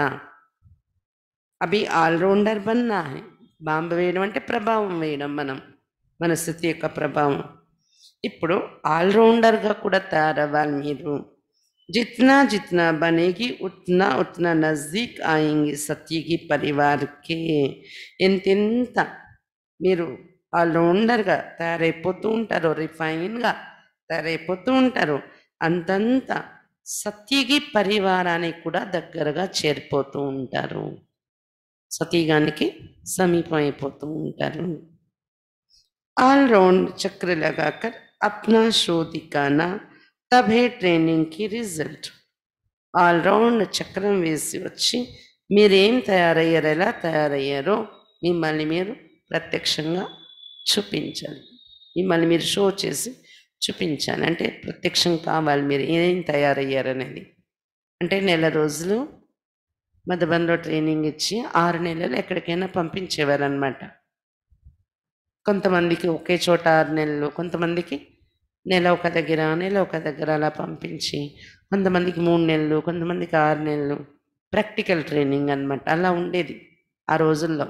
అవి ఆల్రౌండర్ బన్నా హై. బాంబు వేయడం అంటే ప్రభావం వేయడం, మన స్థితి యొక్క ప్రభావం. ఇప్పుడు ఆల్రౌండర్గా కూడా తయారవ్వాలి మీరు. जितना जितना बनेगी उतना उतना नज़दीक आएंगे सत्य की परिवार के. ఎంతెంత మీరు ఆల్రౌండర్గా తయారైపోతూ ఉంటారో, రిఫైన్గా తయారైపోతూ ఉంటారో, అంతంత సత్యకి పరివారానికి కూడా దగ్గరగా చేరిపోతూ ఉంటారు, సతీగానికి సమీపం అయిపోతూ ఉంటారు. ఆల్రౌండ్ చక్ర लगाकर अपना शो दिखाना तब है ट्रेनिंग की रिजल्ट. ఆల్రౌండ్ చక్రం వేసి వచ్చి మీరేం తయారయ్యారు, ఎలా తయారయ్యారో మిమ్మల్ని మీరు ప్రత్యక్షంగా చూపించాలి. మిమ్మల్ని మీరు షో చేసి చూపించాలి. అంటే ప్రత్యక్షం కావాలి మీరు ఏం తయారయ్యారనేది. అంటే 1 నెల రోజులు మధుబన్లో ట్రైనింగ్ ఇచ్చి 6 నెలలు ఎక్కడికైనా పంపించేవారు అనమాట. కొంతమందికి ఒకే చోట 6 నెలలు, కొంతమందికి నెల ఒక దగ్గర అలా పంపించి, కొంతమందికి 3 నెలలు, కొంతమందికి 6 నెలలు ప్రాక్టికల్ ట్రైనింగ్ అనమాట. అలా ఉండేది ఆ రోజుల్లో.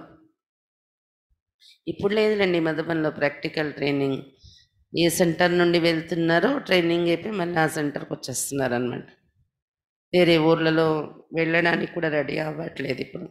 ఇప్పుడు లేదులేండి మధుబన్లో ప్రాక్టికల్ ట్రైనింగ్. ఏ సెంటర్ నుండి వెళ్తున్నారో ట్రైనింగ్ అయిపోయి మళ్ళీ ఆ సెంటర్కి వచ్చేస్తున్నారు అనమాట. వేరే ఊర్లలో వెళ్ళడానికి కూడా రెడీ అవ్వట్లేదు ఇప్పుడు.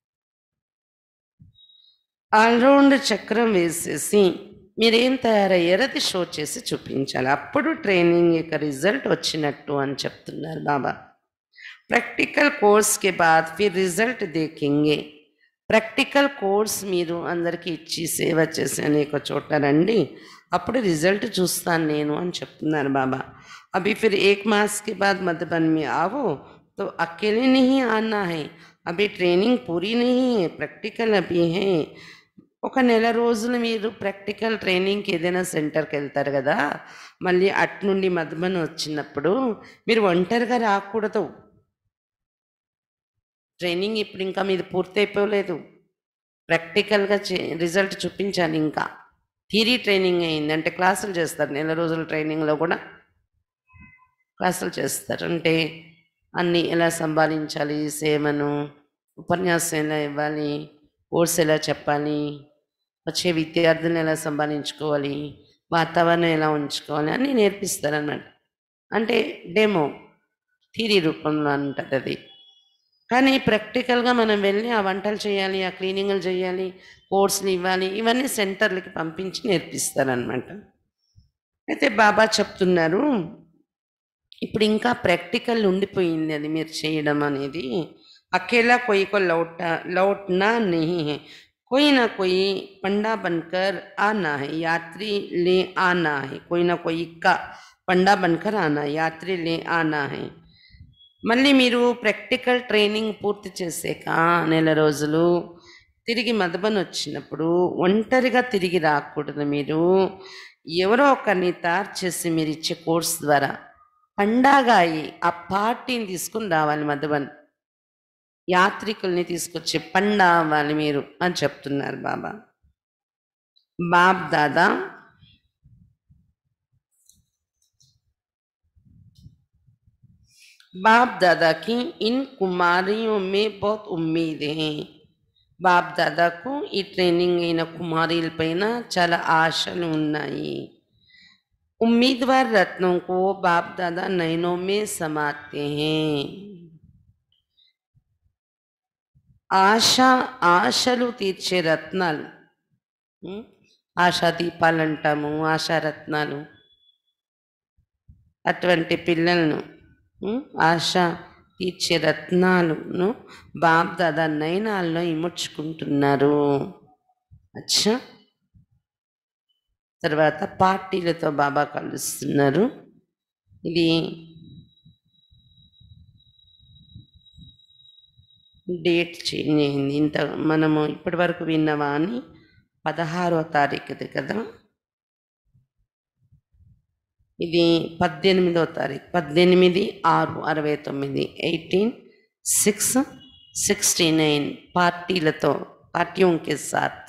ఆల్రౌండ్ చక్రం వేసేసి మీరేం తయారయ్యారో అది షో చేసి చూపించాలి. అప్పుడు ట్రైనింగ్ యొక్క రిజల్ట్ వచ్చినట్టు అని చెప్తున్నారు బాబా. ప్రాక్టికల్ కోర్స్ కే బాద్ ఫిర్ రిజల్ట్ దేఖెంగే. ప్రాక్టికల్ కోర్స్ మీరు అందరికీ ఇచ్చి సేవ చేసి అనేక చోట్ల రండి, అప్పుడు రిజల్ట్ చూస్తాను నేను అని చెప్తున్నారు బాబా. అభి ఫిర్ 1 मास के बाद मधुबन में आओ तो अकेले नहीं आना है, अभी ट्रेनिंग पूरी नहीं है, प्रैक्टिकल अभी है. 1 నెల రోజులు మీరు ప్రాక్టికల్ ట్రైనింగ్కి ఏదైనా సెంటర్కి వెళ్తారు కదా, మళ్ళీ అటు నుండి మధుబన్ వచ్చినప్పుడు మీరు ఒంటరిగా రాకూడదు. ట్రైనింగ్ ఇప్పుడు ఇంకా మీది పూర్తి అయిపోలేదు, ప్రాక్టికల్గా రిజల్ట్ చూపించాలి. ఇంకా థియరీ ట్రైనింగ్ అయింది అంటే క్లాసులు చేస్తారు, 1 నెల రోజుల ట్రైనింగ్లో కూడా క్లాసులు చేస్తారు. అంటే అన్నీ ఎలా సంభాళించాలి, సేవను, ఉపన్యాసం ఎలా ఇవ్వాలి, కోర్స్ ఎలా చెప్పాలి, వచ్చే విద్యార్థులను ఎలా సంభాళించుకోవాలి, వాతావరణం ఎలా ఉంచుకోవాలి అని నేర్పిస్తారన్నమాట. అంటే డెమో థియరీ రూపంలో అంటది అది. కానీ ప్రాక్టికల్‌గా మనం వెళ్ళి ఆ వంటలు చేయాలి, ఆ క్లీనింగులు చేయాలి, కోర్సులు ఇవ్వాలి, ఇవన్నీ సెంటర్‌లకి పంపించి నేర్పిస్తారనమాట. అయితే బాబా చెప్తున్నారు, ఇప్పుడు ఇంకా ప్రాక్టికల్ ఉండిపోయింది అది మీరు చేయడం అనేది. అకేలా कोई को लौटना नहीं है, कोई ना कोई पंडा बनकर आना है, यात्री ले आना है, कोई ना कोई का पंडा बनकर आना है, यात्री ले आना है. మళ్ళీ మీరు ప్రాక్టికల్ ట్రైనింగ్ పూర్తి చేసాక నెల రోజులు తిరిగి మధుబన్ వచ్చినప్పుడు ఒంటరిగా తిరిగి రాకూడదు. మీరు ఎవరో ఒకరిని తయారు చేసి మీరు ఇచ్చే కోర్స్ ద్వారా పండాగా అయ్యి ఆ పార్టీని తీసుకుని రావాలి మధుబన్. యాత్రికుల్ని తీసుకొచ్చి పండా అవ్వాలి మీరు అని చెప్తున్నారు బాబా. బాప్ దాదా बाप दादा की इन कुमारियों में बहुत उम्मीद है. బాప్ దాదాకు ఈ ట్రైనింగ్ అయిన కుమారీల పైన చాలా ఆశలు ఉన్నాయి. ఉమ్మీద్వార్ రత్నం కో బాప్ దాదా నయనో మే సమాతే हैं. ఆశలు తీర్చే రత్నాలు, ఆశా దీపాలు అంటాము, ఆశారత్నాలు. అటువంటి పిల్లలను, ఆశ తీర్చే రత్నాలను బాప్ దాదా నయనాల్లో ఇముడ్చుకుంటున్నారు. అచ్చా, తర్వాత పార్టీలతో బాబా కలుస్తున్నారు. ఇది డేట్ చేంజ్ అయింది. ఇంత మనము ఇప్పటి వరకు విన్నవా అని 16వ తారీఖుది కదా, ఇది 18వ తారీఖు, 18/6/69, 18/6/69 పార్టీలతో, పార్టీयों के साथ.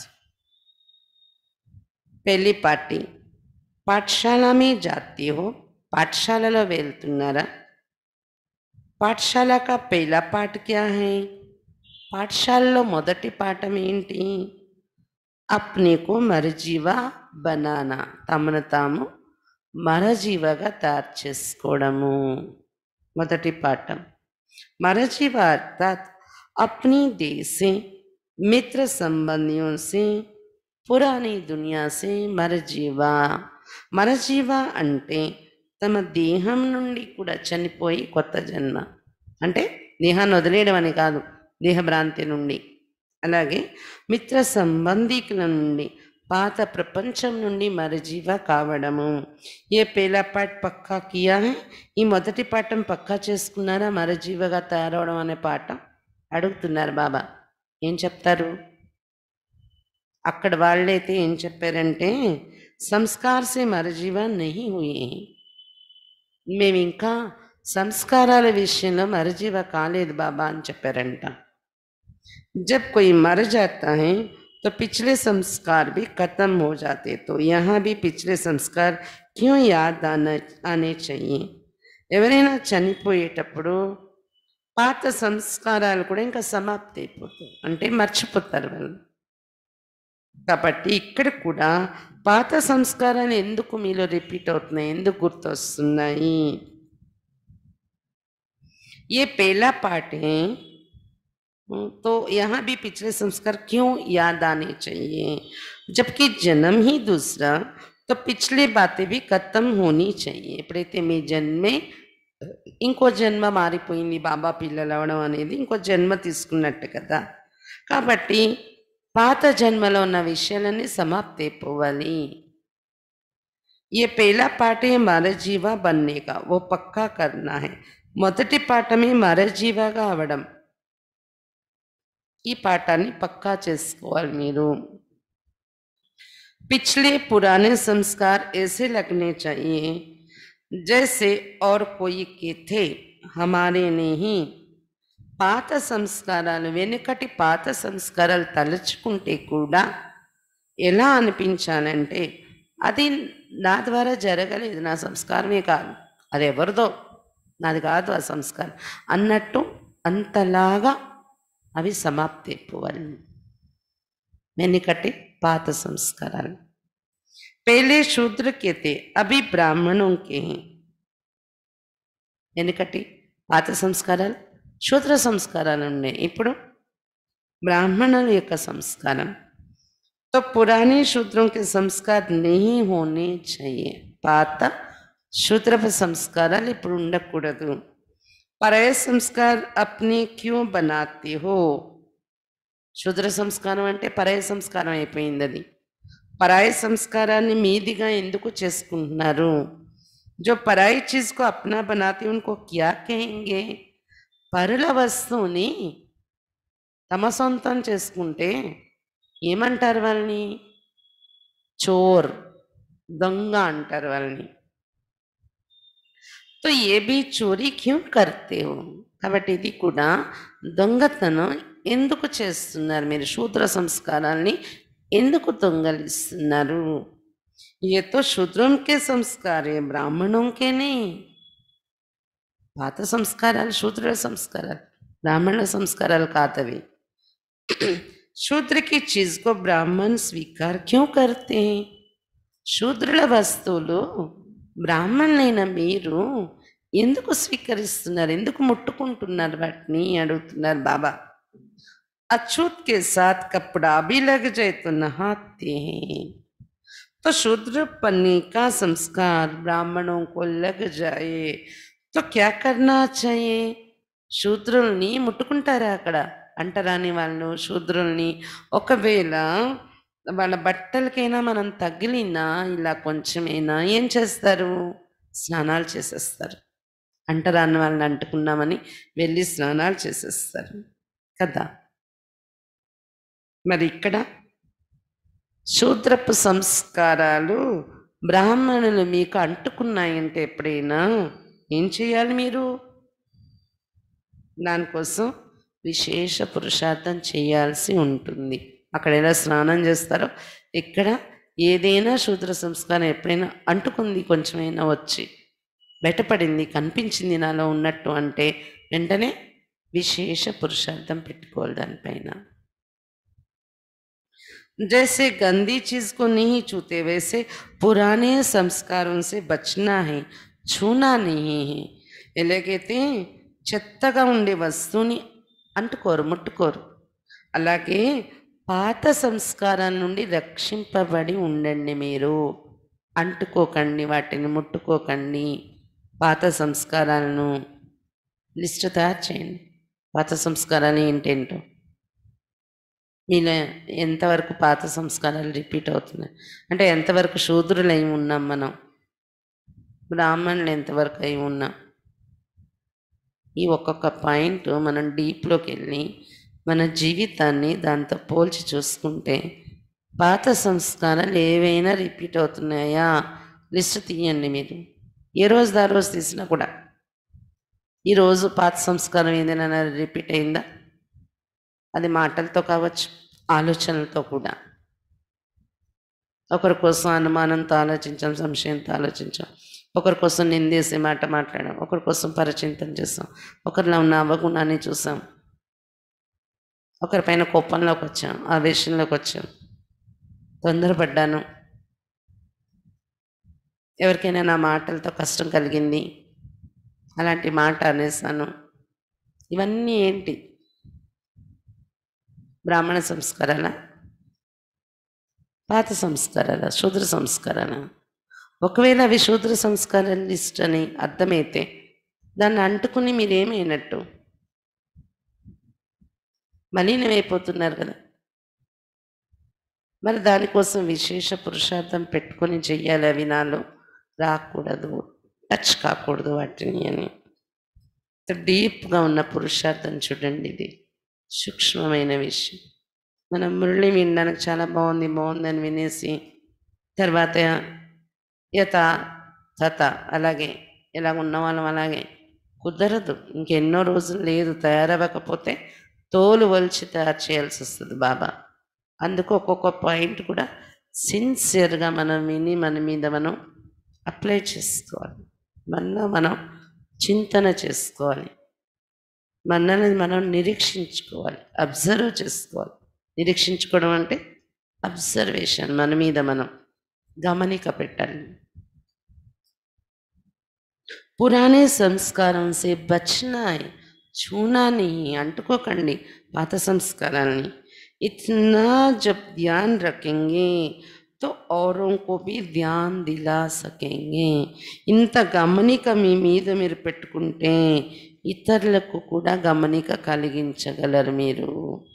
पहली पार्टी, पाठशाला में जाती हो, పాఠశాలలో వెళ్తున్నారా? పాఠశాల का पहला पाठ क्या है? పాఠశాలలో మొదటి పాఠం ఏంటి? अपने को మరజీవా బనానా, తమను తాము మరజీవగా తయారు చేసుకోవడము మొదటి పాఠం. మరజీవా అర్థాత్ अपनी देश से, मित्र संबंधियों से, పురాణి దునియా సే మరజీవా. మరజీవా అంటే తమ దేహం నుండి కూడా చనిపోయి కొత్త జన్మ. అంటే దేహాన్ని వదిలేయడం అని కాదు, దేహభ్రాంతి నుండి. అలాగే మిత్ర సంబంధికుల నుండి, పాత ప్రపంచం నుండి మరజీవా కావడము. ఏ పేలా పాఠ పక్కా కియా హై? ఈ మొదటి పాఠం పక్కా చేసుకున్నారా? మరజీవగా తయారవడం అనే పాఠం అడుగుతున్నారు బాబా. ఏం చెప్తారు? అక్కడ వాళ్ళైతే ఏం చెప్పారంటే, సంస్కార్ సే మరజీవా నహీ హుయే, మేము ఇంకా సంస్కారాల విషయంలో మరజీవా కాలేదు బాబా అని చెప్పారంట. जब कोई मर जाता है तो पिछले संस्कार भी खत्म हो जाते, तो यहाँ भी पिछले संस्कार क्यों याद आने चाहिए? ఎవరైనా చనిపోయేటప్పుడు పాత సంస్కారాలు కూడా ఇంకా సమాప్తి అయిపోతాయి, అంటే మర్చిపోతారు వాళ్ళు. కాబట్టి ఇక్కడ కూడా పాత సంస్కారాలు ఎందుకు మీలో రిపీట్ అవుతున్నాయి, ఎందుకు గుర్తొస్తున్నాయి? ये पहला पाठ है, तो यहाँ भी पिछले संस्कार क्यों याद आने चाहिए? जबकि जन्म ही दूसरा, तो पिछली बातें भी खत्म होनी चाहिए. ఎప్పుడైతే మీ జన్మే ఇంకో జన్మ మారిపోయింది, బాబా పిల్లలు అవడం అనేది ఇంకో జన్మ తీసుకున్నట్టు కదా. కాబట్టి పాత జన్మలో ఉన్న విషయాలన్నీ సమాప్తి అయిపోవాలి. ये पहला पाठ है మరజీవా बनने का, वो पक्का करना है. మొదటి పాఠమే మరజీవాగా అవడం. ఈ పాఠాన్ని పక్కా చేసుకోవాలి మీరు. पिछले पुराने संस्कार ऐसे लगने चाहिए जैसे और कोई के थे, हमारे नहीं. పాత సంస్కారాలు, వెనుకటి పాత సంస్కారాలు తలుచుకుంటే కూడా ఎలా అనిపించాలంటే, అది నా ద్వారా జరగలేదు, నా సంస్కారమే కాదు, అది ఎవరిదో, నాది కాదు ఆ సంస్కారం అన్నట్టు అంతలాగా అవి సమాప్తి అయిపోవాలి. వెనుకటి పాత సంస్కారాలు. पहले शूद्र के थे, अभी ब्राह्मणों के हैं. వెనుకటి పాత సంస్కారాలు శూద్ర సంస్కారాలు ఉన్నాయి, ఇప్పుడు ब्राह्मणों యొక్క సంస్కారం. तो पुराने शूद्रों के संस्कार नहीं होने चाहिए. పాత శూద్ర సంస్కారాలు ఇప్పుడు ఉండకూడదు. పరాయ సంస్కార్ అప్నే క్యూ బనాతే హో. శూద్ర సంస్కారం అంటే పరాయ సంస్కారం అయిపోయింది అది. పరాయ సంస్కారాన్ని మీదిగా ఎందుకు చేసుకుంటున్నారు? जो पराई चीज को अपना बनाते उनको क्या कहेंगे? పరుల వస్తువుని తమ సొంతం చేసుకుంటే ఏమంటారు వాళ్ళని? చోర్, దొంగ అంటారు వాళ్ళని. तो ये भी चोरी क्यों करते हो? కాబట్టి ఇది కూడా దొంగతనం ఎందుకు చేస్తున్నారు మీరు? శూద్ర సంస్కారాల్ని ఎందుకు దొంగలిస్తున్నారు? ये तो शूद्रों के संस्कार है, ब्राह्मणों के नहीं. పాత సంస్కారాలు శూద్ర సంస్కారాలు, బ్రాహ్మణ సంస్కారాలు కాదవి. शूद्र की चीज को ब्राह्मण स्वीकार क्यों करते हैं? శూద్రుల వస్తువులు బ్రాహ్మణులైన మీరు ఎందుకు స్వీకరిస్తున్నారు, ఎందుకు ముట్టుకుంటున్నారు వాటిని అడుగుతున్నారు బాబా. अछूत के साथ कपड़ा भी लग जाए तो नहाते हैं. तो शूद्र पन्नी का संस्कार ब्राह्मणों को लग जाए तो क्या करना चाहिए? శూద్రుల్ని ముట్టుకుంటారా? అక్కడ అంటరాని వాళ్ళు శూద్రుల్ని ఒకవేళ వాళ్ళ బట్టలకైనా మనం తగిలినా ఇలా కొంచెమైనా ఏం చేస్తారు? స్నానాలు చేసేస్తారు. అంటరాని వాళ్ళని అంటుకున్నామని వెళ్ళి స్నానాలు చేసేస్తారు కదా. మరి ఇక్కడ శూద్రపు సంస్కారాలు బ్రాహ్మణులు మీకు అంటుకున్నాయంటే ఎప్పుడైనా ఏం చేయాలి మీరు? దానికోసం విశేష పురుషార్థం చేయాల్సి ఉంటుంది. అక్కడ ఎలా స్నానం చేస్తారో ఇక్కడ ఏదైనా శూద్ర సంస్కారం ఎప్పుడైనా అంటుకుంది, కొంచెమైనా వచ్చి బయటపడింది, కనిపించింది నాలో ఉన్నట్టు అంటే వెంటనే విశేష పురుషార్థం పెట్టుకోవాలి దానిపైన. जैसे गंदी चीज को नहीं छूते वैसे पुराने संस्कारों से बचना है, छूना नहीं है. ఎలాగైతే చెత్తగా ఉండే వస్తువుని అంటుకోరు, ముట్టుకోరు, అలాగే పాత సంస్కారాల నుండి రక్షింపబడి ఉండండి మీరు. అంటుకోకండి, వాటిని ముట్టుకోకండి. పాత సంస్కారాలను లిస్ట్ తయారు చేయండి. పాత సంస్కారాలు ఏంటేంటో మీలో ఎంతవరకు పాత సంస్కారాలు రిపీట్ అవుతున్నాయి అంటే ఎంతవరకు శూద్రులు అయి ఉన్నాం మనం, బ్రాహ్మణులు ఎంతవరకు అయి ఉన్నాం. ఈ ఒక్కొక్క పాయింట్ మనం డీప్లోకి వెళ్ళి మన జీవితాన్ని దాంతో పోల్చి చూసుకుంటే పాత సంస్కారాలు ఏవైనా రిపీట్ అవుతున్నాయా లిస్ట్ తీయండి మీరు. ఏ రోజు ఆ రోజు తీసినా కూడా ఈరోజు పాత సంస్కారం ఏదైనా రిపీట్ అయిందా? అది మాటలతో కావచ్చు, ఆలోచనలతో కూడా. ఒకరి కోసం అనుమానంతో ఆలోచించాం, సంశయంతో ఆలోచించాం, ఒకరి కోసం నిందేసే మాట మాట్లాడాం, ఒకరి కోసం పరిచింతన చేసాం, ఒకరిలో ఉన్న అవగుణాన్ని చూసాం, ఒకరిపైన కోపంలోకి వచ్చాం, ఆవేశంలోకి వచ్చాం, తొందరపడ్డాను, ఎవరికైనా నా మాటలతో కష్టం కలిగింది, అలాంటి మాట అనేసాను. ఇవన్నీ ఏంటి? బ్రాహ్మణ సంస్కారాల, పాత సంస్కారాల, శూద్ర సంస్కారాల? ఒకవేళ అవి శూద్ర సంస్కారాల లిస్ట్ అని అర్థమైతే దాన్ని అంటుకుని మీరేమైనట్టు? మలినమైపోతున్నారు కదా. మరి దానికోసం విశేష పురుషార్థం పెట్టుకొని చెయ్యాలి. అవి నాలో రాకూడదు, టచ్ కాకూడదు వాటిని అని. డీప్గా ఉన్న పురుషార్థం చూడండి. ఇది సూక్ష్మమైన విషయం. మనం మురళి వినడానికి చాలా బాగుందని వినేసి తర్వాత యథ తథ అలాగే ఎలా ఉన్న వాళ్ళం అలాగే కుదరదు. ఇంకెన్నో రోజులు లేదు, తయారవ్వకపోతే తోలు వలిచి తయారు చేయాల్సి వస్తుంది బాబా. అందుకు ఒక్కొక్క పాయింట్ కూడా సిన్సియర్గా మనం విని మన మీద మనం అప్లై చేసుకోవాలి. మనలో మనం చింతన చేసుకోవాలి, మనల్ని మనం నిరీక్షించుకోవాలి, అబ్జర్వ్ చేసుకోవాలి. నిరీక్షించుకోవడం అంటే అబ్జర్వేషన్, మన మీద మనం గమనిక పెట్టండి. పురాణే సంస్కారం సే బచ్నా హై, छूना नहीं, అంటుకోకండి పాత సంస్కారాల్ని. इतना जब ध्यान रखेंगे तो औरों को भी ध्यान दिला सकेंगे. ఇంత గమనిక మీ మీద మీరు పెట్టుకుంటే ఇతరులకు కూడా గమనిక కలిగించగలరు మీరు.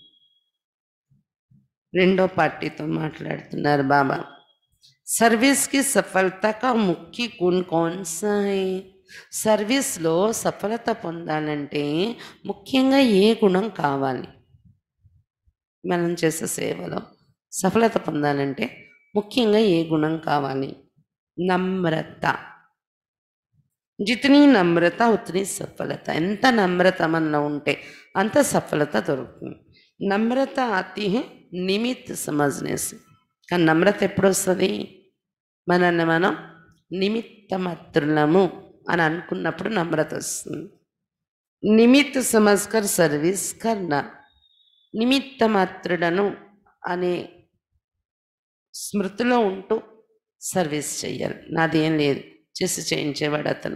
రెండో పార్టీతో మాట్లాడుతున్నారు బాబా. సర్వీస్కి సఫలత కా ముఖ్య గుణ కౌన్సా హై? సర్వీస్లో సఫలత పొందాలంటే ముఖ్యంగా ఏ గుణం కావాలి? మనం చేసే సేవలో సఫలత పొందాలంటే ముఖ్యంగా ఏ గుణం కావాలి? నమ్రత. జితనీ నమ్రత ఉతనీ సఫలత. ఎంత నమ్రత మనలో ఉంటే అంత సఫలత దొరుకుతుంది. నమ్రత ఆతి హై నిమిత్ సమజ్నేసి. కానీ నమ్రత ఎప్పుడు వస్తుంది? మనల్ని మనం నిమిత్త మాత్రులము అని అనుకున్నప్పుడు నమ్రత వస్తుంది. నిమిత్త సమస్కర్ సర్వీస్ కర్నా. నిమిత్త మాత్రుడను అనే స్మృతిలో ఉంటూ సర్వీస్ చెయ్యాలి. నాదేం లేదు, చేసి చేయించేవాడు అతను.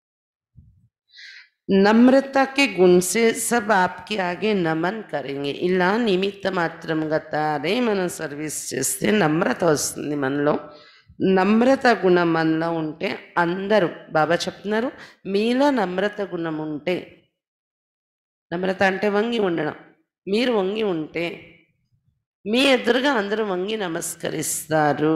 నమ్రత के गुण से सब आपके आगे नमन करेंगे. ఇలా నిమిత్త మాత్రంగా తారే మనం సర్వీస్ చేస్తే నమ్రత వస్తుంది మనలో. నమ్రత గుణం మనలో ఉంటే అందరూ, బాబా చెప్తున్నారు, మీలో నమ్రత గుణం ఉంటే, నమ్రత అంటే వంగి ఉండడం, మీరు వంగి ఉంటే మీ ఎదురుగా అందరూ వంగి నమస్కరిస్తారు.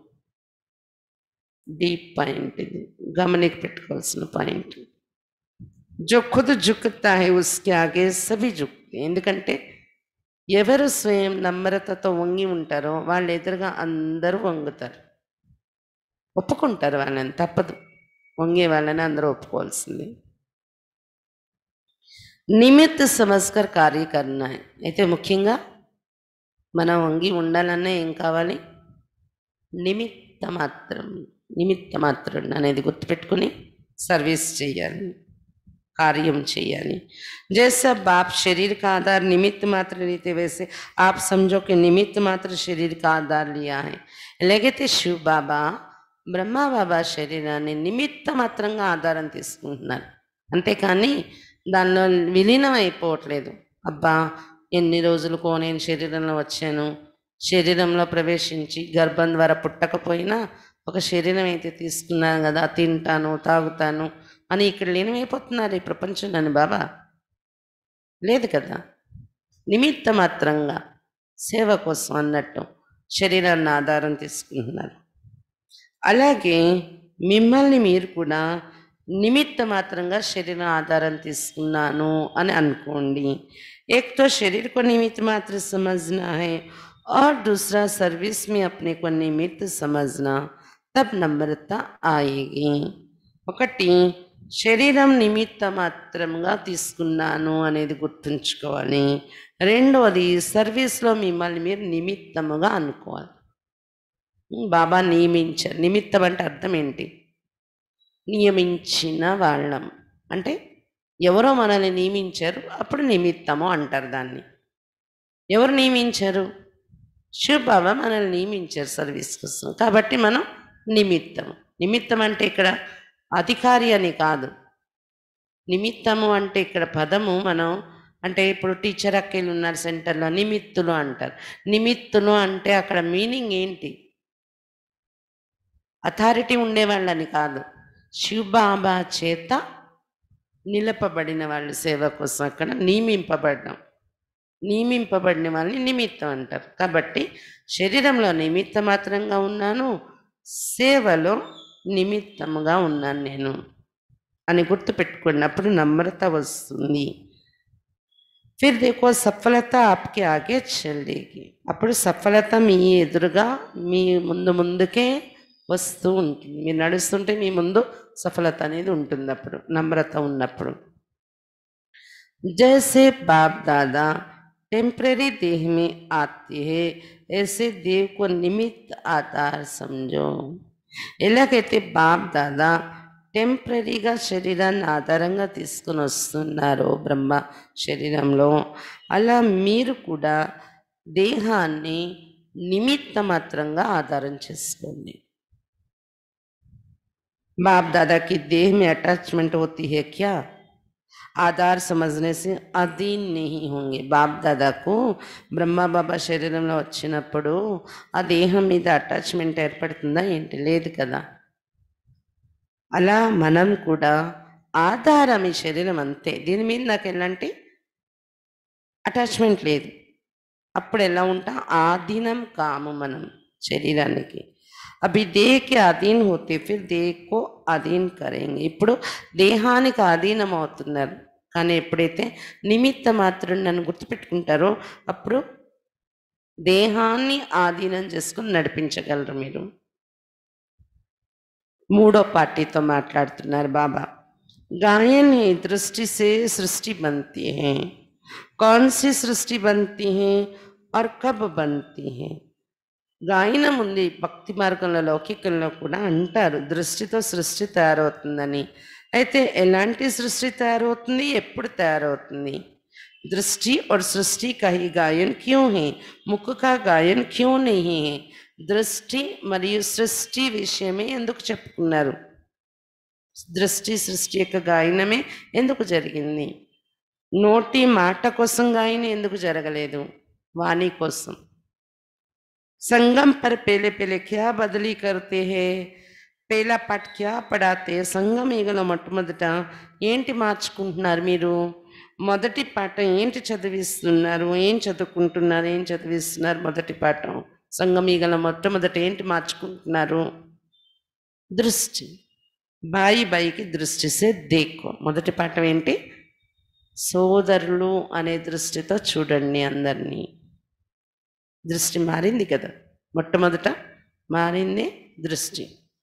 డీప్ పాయింట్ ఇది, గమనిక పెట్టుకోవాల్సిన పాయింట్. जो खुद झुकता है उसके आगे सभी झुकते. ఎందుకంటే ఎవరు స్వయం నమ్రతతో వంగి ఉంటారో వాళ్ళ ఎదురుగా అందరూ వంగుతారు, ఒప్పుకుంటారు వాళ్ళని. తప్పదు, వంగే వాళ్ళని అందరూ ఒప్పుకోవాల్సిందే. నిమిత్త సమస్కర్ కార్యకరణ. అయితే ముఖ్యంగా మనం వంగి ఉండాలన్నా ఏం కావాలి? నిమిత్త మాత్రం. నిమిత్త మాత్రం అనేది గుర్తుపెట్టుకుని సర్వీస్ చేయాలి, कार्य चाहिए. जैसा बाप शरीर का आधार निमित्त मात्र लेते वैसे आप समझो कि निमित्त मात्र शरीर का आधार लिया है. लेकिन शिव बाबा ब्रह्मा बाबा శరీరాన్ని నిమిత్త మాత్రంగా ఆధారం తీసుకుంటున్నారు, అంతేకాని దానిలో విలీనం అయిపోవట్లేదు. అబ్బా ఎన్ని రోజులకో నేను శరీరంలో వచ్చాను, శరీరంలో ప్రవేశించి గర్భం ద్వారా పుట్టకపోయినా ఒక శరీరం అయితే తీసుకున్నాను కదా, తింటాను తాగుతాను అని ఇక్కడ లీనమైపోతున్నారు ఈ ప్రపంచంలోని. బాబా లేదు కదా, నిమిత్త మాత్రంగా సేవ కోసం అన్నట్టు శరీరాన్ని ఆధారం తీసుకుంటున్నారు. అలాగే మిమ్మల్ని మీరు కూడా నిమిత్త మాత్రంగా శరీరం ఆధారం తీసుకున్నాను అని అనుకోండి. एक तो शरीर को निमित्त मात्र समझना है और दूसरा सर्विस में अपने को निमित्त समझना, तब नम्रता आएगी. ఒకటి శరీరం నిమిత్త మాత్రంగా తీసుకున్నాను అనేది గుర్తుంచుకోవాలి. రెండవది సర్వీస్లో మిమ్మల్ని మీరు నిమిత్తముగా అనుకోవాలి. బాబా నియమించారు. నిమిత్తం అంటే అర్థం ఏంటి? నియమించిన వాళ్ళం అంటే ఎవరో మనల్ని నియమించారు, అప్పుడు నిమిత్తము అంటారు దాన్ని. ఎవరు నియమించారు? శివ బాబా మనల్ని నియమించారు సర్వీస్ కోసం, కాబట్టి మనం నిమిత్తము. నిమిత్తం అంటే ఇక్కడ అధికారి అని కాదు. నిమిత్తము అంటే ఇక్కడ పదము మనం అంటే ఇప్పుడు టీచర్ అక్కలు ఉన్నారు సెంటర్లో, నిమిత్తులు అంటారు. నిమిత్తులు అంటే అక్కడ మీనింగ్ ఏంటి? అథారిటీ ఉండేవాళ్ళని కాదు, శివబాబా చేత నిలపబడిన వాళ్ళు సేవ కోసం అక్కడ నియమింపబడడం. నియమింపబడిన వాళ్ళని నిమిత్తం అంటారు. కాబట్టి శరీరంలో నిమిత్త మాత్రంగా ఉన్నాను, సేవలో నిమిత్తముగా ఉన్నాను నేను అని గుర్తుపెట్టుకున్నప్పుడు నమ్రత వస్తుంది. फिर देखो सफलता आपके आगे चलेगी. అప్పుడు సఫలత మీ ఎదురుగా మీ ముందుకే వస్తూ ఉంటుంది. మీరు నడుస్తుంటే మీ ముందు సఫలత అనేది ఉంటుంది అప్పుడు, నమ్రత ఉన్నప్పుడు. जैसे बाप दादा टेम्परेरी देह में आते हैं ऐसे देव को निमित्त आधार समझो. ఎలాగైతే బాప్ దాదా టెంపరీగా శరీరాన్ని ఆధారంగా తీసుకుని వస్తున్నారో బ్రహ్మ శరీరంలో, అలా మీరు కూడా దేహాన్ని నిమిత్త మాత్రంగా ఆధారం చేసుకోండి. बाप दादा की देह में अटैचमेंट होती है क्या? ఆధార్ समझने से అధీన్ नहीं होंगे. బాప్ దాదాకు బ్రహ్మ బాబా శరీరంలో వచ్చినప్పుడు ఆ దేహం మీద అటాచ్మెంట్ ఏర్పడుతుందా ఏంటి? లేదు కదా. అలా మనం కూడా ఆధారం ఈ శరీరం అంతే, దీని మీద నాకు ఎలాంటి అటాచ్మెంట్ లేదు. అప్పుడు ఎలా ఉంటాం? ఆధీనం కాము మనం శరీరానికి. అభి దేహకి అధీన్ హోతే ఫిర్ దేహకు అధీన్ కరేంగే. ఇప్పుడు దేహానికి అధీనం అవుతున్నారు, కానీ ఎప్పుడైతే నిమిత్త మాత్రం నన్ను గుర్తుపెట్టుకుంటారో అప్పుడు దేహాన్ని ఆధీనం చేసుకుని నడిపించగలరు మీరు. మూడో పార్టీతో మాట్లాడుతున్నారు బాబా. गायन ही दृष्टि से सृष्टि बनती है. कौन सी सृष्टि बनती है और कब बनती है? గాయనం ఉంది భక్తి మార్గంలో, లౌకికంలో కూడా అంటారు దృష్టితో సృష్టి తయారవుతుందని. అయితే ఎలాంటి సృష్టి తయారవుతుంది, ఎప్పుడు తయారవుతుంది? दृष्टि और सृष्टि का ही गायन क्यों है, मुख का गायन क्यों नहीं है? दृष्टि మరియు సృష్టి విషయమే ఎందుకు చెప్పుకున్నారు? దృష్టి సృష్టి యొక్క గాయనమే ఎందుకు జరిగింది? నోటి మాట కోసం గాయన ఎందుకు జరగలేదు? వాణి కోసం. संगम पर पहले पहले क्या बदली करते हैं, पहला पाठ क्या पढ़ाते हैं? సంగం ఈగలో మొట్టమొదట ఏంటి మార్చుకుంటున్నారు మీరు? మొదటి పాఠం ఏంటి చదివిస్తున్నారు? ఏం చదువుకుంటున్నారు? ఏం చదివిస్తున్నారు? మొదటి పాఠం సంగం ఈగల మొట్టమొదట ఏంటి మార్చుకుంటున్నారు? దృష్టి. బాయి బాయికి దృష్టిసే దేకో. మొదటి పాఠం ఏంటి? సోదరులు అనే దృష్టితో చూడండి అందరినీ. దృష్టి మారింది కదా, మొట్టమొదట మారింది దృష్టి.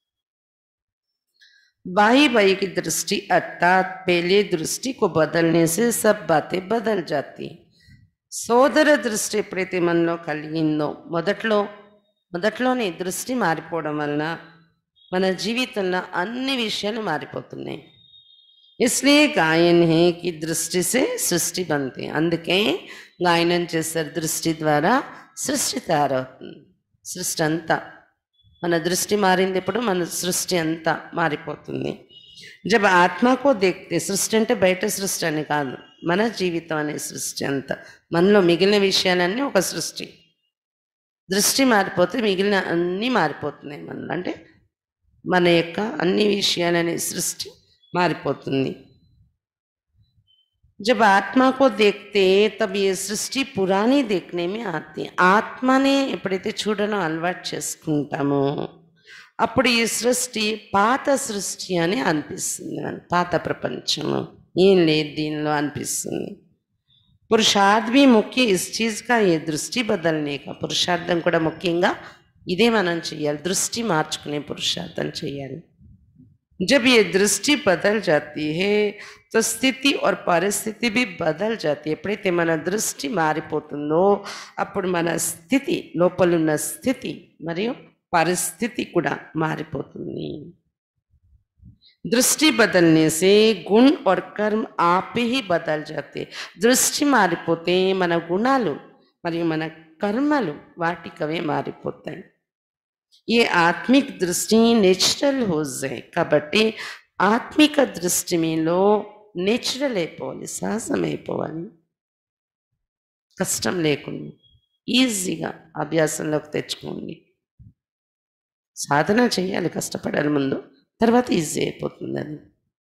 बाई बाई की दृष्टि अर्थात पहले दृष्टि को बदलने से सब बातें बदल जाती. సోదర దృష్టి ఎప్పుడైతే మనలో కలిగిందో, మొదట్లోనే దృష్టి మారిపోవడం వలన మన జీవితంలో అన్ని విషయాలు మారిపోతున్నాయి. इसलिए गायन है कि दृष्टि से सृष्टि बनती. అందుకే గాయనం చేస్తారు, దృష్టి ద్వారా సృష్టి తయారవుతుంది. సృష్టి అంతా మన దృష్టి మారింది, ఇప్పుడు మన సృష్టి అంతా మారిపోతుంది. జబ్ ఆత్మకో దేఖ్తే, సృష్టి అంటే బయట సృష్టి అని కాదు, మన జీవితం అనే సృష్టి అంతా, మనలో మిగిలిన విషయాలన్నీ ఒక సృష్టి. దృష్టి మారిపోతే మిగిలిన అన్నీ మారిపోతున్నాయి మనలో, అంటే మన యొక్క అన్ని విషయాలనే సృష్టి మారిపోతుంది. जब आत्मा को देखते तब ये सृष्टि पुरानी देखने में आती. ఆత్మనే ఎప్పుడైతే చూడడం అలవాటు చేసుకుంటామో అప్పుడు ఈ సృష్టి పాత సృష్టి అని అనిపిస్తుంది, పాత ప్రపంచము ఏం లేదు దీనిలో అనిపిస్తుంది. పురుషార్థ్ भी मुख्य इस चीज का ये दृष्टि बदलने का. పురుషార్థం కూడా ముఖ్యంగా ఇదే మనం చేయాలి, దృష్టి మార్చుకునే పురుషార్థం చేయాలి. जब ये दृष्टि बदल जाती है तो స్థితి और పరిస్థితి भी बदल जाती है. ఎప్పుడైతే మన దృష్టి మారిపోతుందో అప్పుడు మన స్థితి, లోపలున్న స్థితి మరియు పరిస్థితి కూడా మారిపోతుంది. దృష్టి బదల్నే సే గుణ और कर्म आप ही बदल जाते. దృష్టి మారిపోతే మన గుణాలు మరియు మన కర్మలు వాటికవే మారిపోతాయి. ये आत्मिक दृष्टि नेचुरल हो जाए. కాబట్టి ఆత్మిక దృష్టి మీలో నేచురల్ అయిపోవాలి, సహజం అయిపోవాలి, కష్టం లేకుండా ఈజీగా అభ్యాసంలోకి తెచ్చుకోండి. సాధన చేయాలి, కష్టపడాలి ముందు, తర్వాత ఈజీ అయిపోతుంది అది.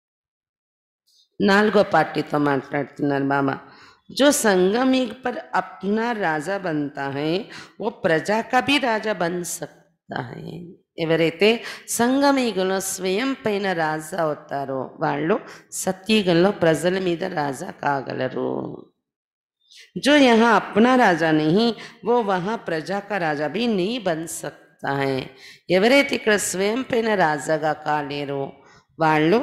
నాలుగో పార్టీతో మాట్లాడుతున్నారు బాబా. जो संगम पर अपना राजा बनता है वो प्रजा का भी राजा बन सकता. ఎవరైతే సంగమయుగంలో స్వయం పైన రాజా అవుతారో వాళ్ళు సత్యుగంలో ప్రజల మీద రాజా కాగలరు. जो यहाँ अपना राजा नहीं वो वहाँ प्रजा का राजा भी नहीं बन सकता है. ఎవరైతే ఇక్కడ స్వయం పైన రాజాగా కాలేరో వాళ్ళు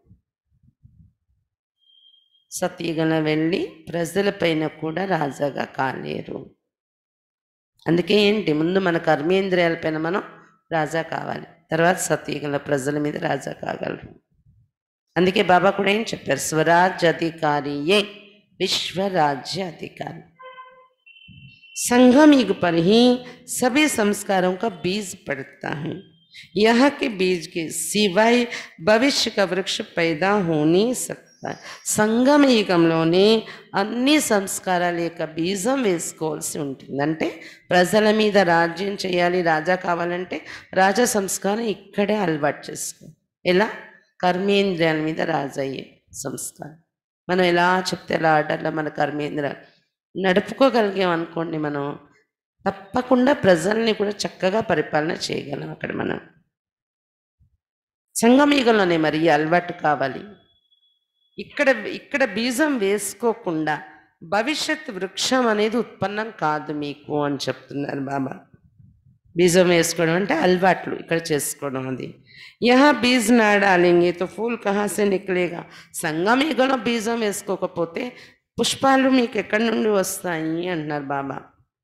సత్యుగంలో వెళ్ళి ప్రజల పైన కూడా రాజాగా కాలేరు. అందుకే ఏంటి, ముందు మన కర్మేంద్రియాల పైన మనం రాజా కావాలి, తర్వాత సత్యుగంలో ప్రజల మీద రాజా కాగలరు. అందుకే బాబా కూడా ఏం చెప్పారు, స్వరాజ్య అధికారి ఏ విశ్వరాజ్య అధికారి. संगम युग पर ही सभी संस्कारों का बीज पड़ता है. यहाँ के बीज के सिवाय భవిష్య का వృక్ష पैदा हो नहीं सकता సంగమ యుగంలోనే అన్ని సంస్కారాల యొక్క బీజం వేసుకోవాల్సి ఉంటుంది. అంటే ప్రజల మీద రాజ్యం చేయాలి, రాజా కావాలంటే రాజా సంస్కారం ఇక్కడే అలవాటు చేసుకో. ఎలా? కర్మేంద్రియాల మీద రాజయ్యే సంస్కారం. మనం ఎలా చెప్తే ఎలా ఆర్డర్లో మన కర్మేంద్రియాలు నడుపుకోగలిగాం అనుకోండి, మనం తప్పకుండా ప్రజల్ని కూడా చక్కగా పరిపాలన చేయగలం. అక్కడ మనం సంగమయుగంలోనే మరి అలవాటు కావాలి. ఇక్కడ బీజం వేసుకోకుండా భవిష్యత్ వృక్షం అనేది ఉత్పన్నం కాదు మీకు అని చెప్తున్నారు బాబా. బీజం వేసుకోవడం అంటే అలవాట్లు ఇక్కడ చేసుకోవడం. అది యహా బీజ్ నా డాలింగే తో ఫూల్ కహా సే నికలేగా. సంగమయుగంలో బీజం వేసుకోకపోతే పుష్పాలు మీకు ఎక్కడి నుండి వస్తాయి అంటున్నారు బాబా.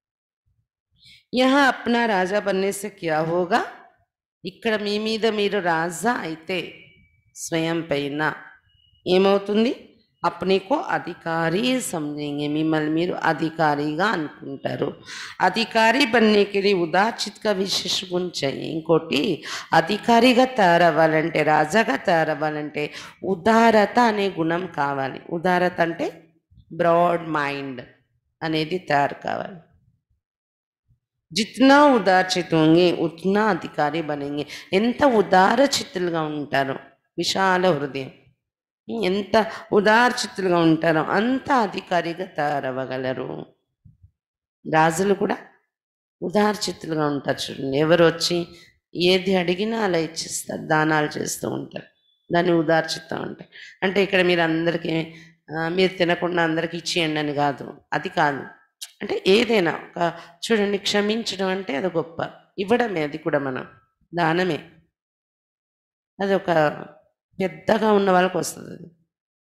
యహా అప్నా రాజా బన్నే సే క్యా హోగా. ఇక్కడ మీ మీద మీరు రాజా అయితే స్వయం పైన ఏమవుతుంది? అప్నేకో అధికారి సమझेंगे. మిమ్మల్ని మీరు అధికారిగా అనుకుంటారు. అధికారి బన్నేకి ఉదాచిత్గా విశేష గుణ चाहिए. ఇంకోటి అధికారిగా తయారవ్వాలంటే, రాజాగా తయారవ్వాలంటే ఉదారత అనే గుణం కావాలి. ఉదారత అంటే బ్రాడ్ మైండ్ అనేది తయారు కావాలి. జిత్నా ఉదారచిత్ होंगे ఉత్నా అధికారి బనేంగే. ఎంత ఉదారచిత్తులుగా ఉంటారో, విశాల హృదయం, ఎంత ఉదారచిత్తులుగా ఉంటారో అంత అధికారిగా తయారవ్వగలరు. రాజులు కూడా ఉదారచిత్తులుగా ఉంటారు. చూడండి, ఎవరు వచ్చి ఏది అడిగినా అలా ఇచ్చిస్తారు, దానాలు చేస్తూ ఉంటారు. దాన్ని ఉదారచిత్తం అంటారు. అంటే ఇక్కడ మీరు అందరికీ మీరు తినకుండా అందరికీ ఇచ్చేయండి అని కాదు, అది కాదు. అంటే ఏదైనా ఒక చూడండి, క్షమించడం అంటే అది గొప్ప, ఇవ్వడమే, అది కూడా మనం దానమే. అది ఒక పెద్దగా ఉన్న వాళ్ళకి వస్తుంది. అది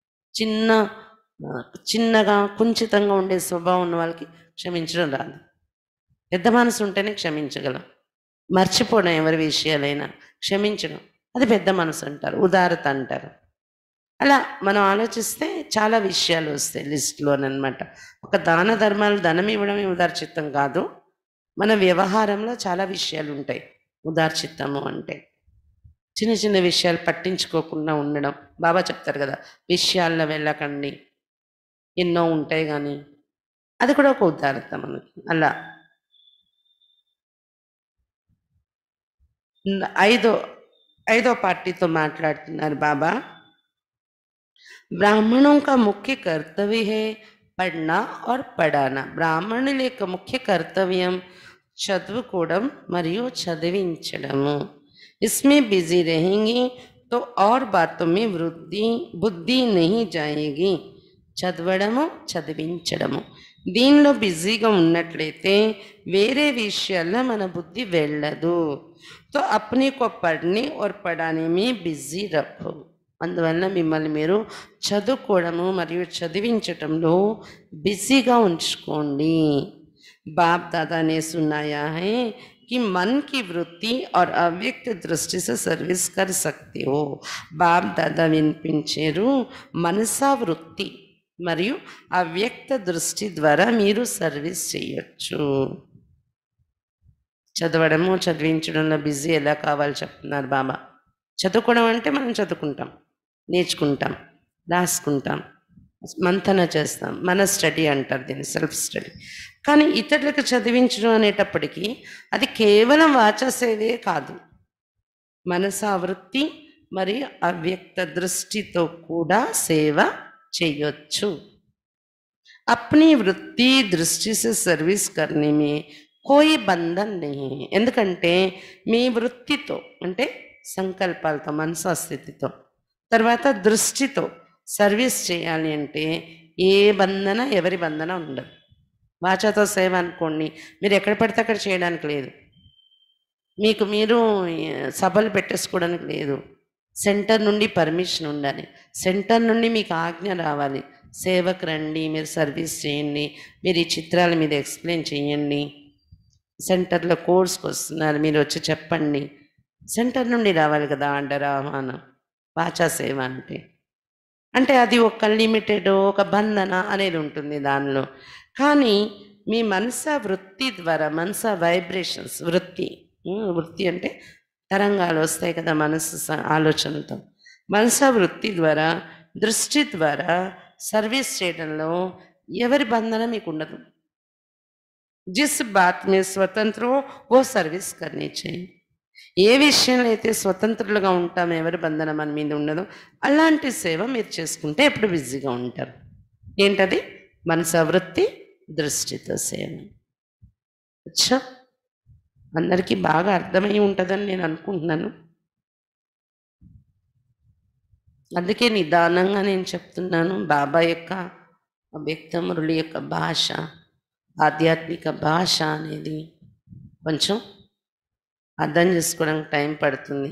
చిన్నగా కుంచితంగా ఉండే స్వభావం ఉన్న వాళ్ళకి క్షమించడం రాదు. పెద్ద మనసు ఉంటేనే క్షమించగలం. మర్చిపోవడం ఎవరి విషయాలైనా, క్షమించడం, అది పెద్ద మనసు అంటారు, ఉదారత అంటారు. అలా మనం ఆలోచిస్తే చాలా విషయాలు వస్తాయి లిస్టులోనమాట. ఒక దాన ధర్మాలు, ధనం ఇవ్వడమే ఉదారచిత్తం కాదు, మన వ్యవహారంలో చాలా విషయాలు ఉంటాయి. ఉదారచిత్తము అంటే చిన్న చిన్న విషయాలు పట్టించుకోకుండా ఉండడం. బాబా చెప్తారు కదా, విషయాల్లో వెళ్ళకండి, ఎన్నో ఉంటాయి కానీ, అది కూడా ఒక ఉదారత మనకి. అలా ఐదో పార్టీతో మాట్లాడుతున్నారు బాబా. బ్రాహ్మణों का मुख्य कर्तव्य है పढ़ना और पढ़ाना. బ్రాహ్మణుల యొక్క ముఖ్య కర్తవ్యం చదువుకోవడం మరియు చదివించడము. इसमें बिजी रहेंगे तो और बातों में बुद्धि नहीं जाएगी. చదవడము, చదివించడము, దీనిలో బిజీగా ఉన్నట్లయితే వేరే విషయాల్లో మన బుద్ధి వెళ్ళదు. तो अपने को पढ़ने और पढ़ाने में बिजी रखो. అందువల్ల మిమ్మల్ని మీరు చదువుకోవడము మరియు చదివించటంలో బిజీగా ఉంచుకోండి. बाप दादा ने सुनाया है कि मन की वृत्ति और अव्यक्त दृष्टि से सर्विस कर सकते हो. बाप दादा వినిపించారు, మనసా వృత్తి మరియు అవ్యక్త దృష్టి ద్వారా మీరు సర్వీస్ చేయొచ్చు. చదవడము, చదివించడంలో బిజీ ఎలా కావాలి చెప్తున్నారు బాబా. చదువుకోవడం అంటే మనం చదువుకుంటాం, నేర్చుకుంటాం, రాసుకుంటాం, మంతన చేస్తాం, మన స్టడీ అంటారు దీన్ని, సెల్ఫ్ స్టడీ. కానీ ఇతరులకు చదివించడం అనేటప్పటికీ అది కేవలం వాచా సేవే కాదు, మనసా వృత్తి మరియు అవ్యక్త దృష్టితో కూడా సేవ చేయొచ్చు. अपनी వృత్తి దృష్టి से सर्विस करने में कोई बंधन नहीं. ఎందుకంటే మీ వృత్తితో అంటే సంకల్పాలతో, మనసా స్థితితో, తర్వాత దృష్టితో సర్వీస్ చేయాలి అంటే ఏ బంధన, ఎవరి బంధన ఉండదు. వాచాతో సేవ అనుకోండి, మీరు ఎక్కడ పడితే అక్కడ చేయడానికి లేదు, మీకు మీరు సభలు పెట్టేసుకోవడానికి లేదు. సెంటర్ నుండి పర్మిషన్ ఉండాలి, సెంటర్ నుండి మీకు ఆజ్ఞ రావాలి, సేవకు రండి, మీరు సర్వీస్ చేయండి, మీరు ఈ చిత్రాల మీద ఎక్స్ప్లెయిన్ చేయండి, సెంటర్లో కోర్స్కి వస్తున్నారు మీరు వచ్చి చెప్పండి. సెంటర్ నుండి రావాలి కదా ఆర్డర్, ఆహ్వానం. వాచా సేవ అంటే అది ఒక లిమిటెడ్, ఒక బంధన అనేది ఉంటుంది దానిలో. కానీ మీ మనసా వృత్తి ద్వారా, మనసా వైబ్రేషన్స్, వృత్తి అంటే తరంగాలు వస్తాయి కదా మనసు ఆలోచనతో. మనస వృత్తి ద్వారా, దృష్టి ద్వారా సర్వీస్ చేయడంలో ఎవరి బంధన మీకు ఉండదు. जिस बात में स्वतंत्र हो वो सर्विस करनी चाहिए. ఏ విషయంలో అయితే స్వతంత్రులుగా ఉంటామో, ఎవరి బంధన మన మీద ఉండదో అలాంటి సేవ మీరు చేసుకుంటే ఎప్పుడు బిజీగా ఉంటారు. ఏంటది? మనస వృత్తి దృష్టితో సేవ. అచ్చా, అందరికీ బాగా అర్థమై ఉంటుందని నేను అనుకుంటున్నాను. అందుకే నిదానంగా నేను చెప్తున్నాను. బాబా యొక్క వ్యక్త మురళి యొక్క భాష, ఆధ్యాత్మిక భాష అనేది కొంచెం అర్థం చేసుకోవడానికి టైం పడుతుంది.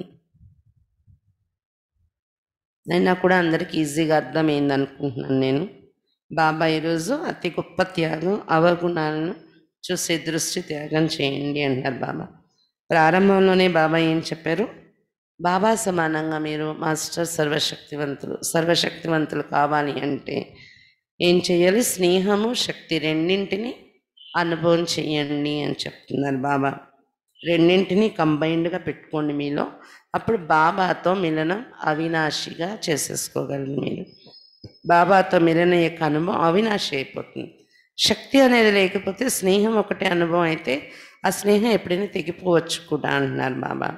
అయినా కూడా అందరికీ ఈజీగా అర్థమైంది అనుకుంటున్నాను నేను. బాబా ఈరోజు అతి గొప్ప త్యాగం, అవగుణాలను చూసే దృష్టి త్యాగం చేయండి అంటారు బాబా. ప్రారంభంలోనే బాబా ఏం చెప్పారు? బాబా సమానంగా మీరు మాస్టర్ సర్వశక్తివంతులు కావాలి అంటే ఏం చేయాలి? స్నేహము, శక్తి రెండింటిని అనుభవం చేయండి అని చెప్తున్నారు బాబా. రెండింటినీ కంబైన్డ్గా పెట్టుకోండి మీలో. అప్పుడు బాబాతో మిలనం అవినాశిగా చేసేసుకోగలరు మీరు. బాబాతో మిలనం యొక్క అనుభవం అవినాశి అయిపోతుంది. శక్తి అనేది లేకపోతే స్నేహం ఒకటే అనుభవం అయితే ఆ స్నేహం ఎప్పుడైనా తెగిపోవచ్చు కూడా అంటున్నారు బాబా.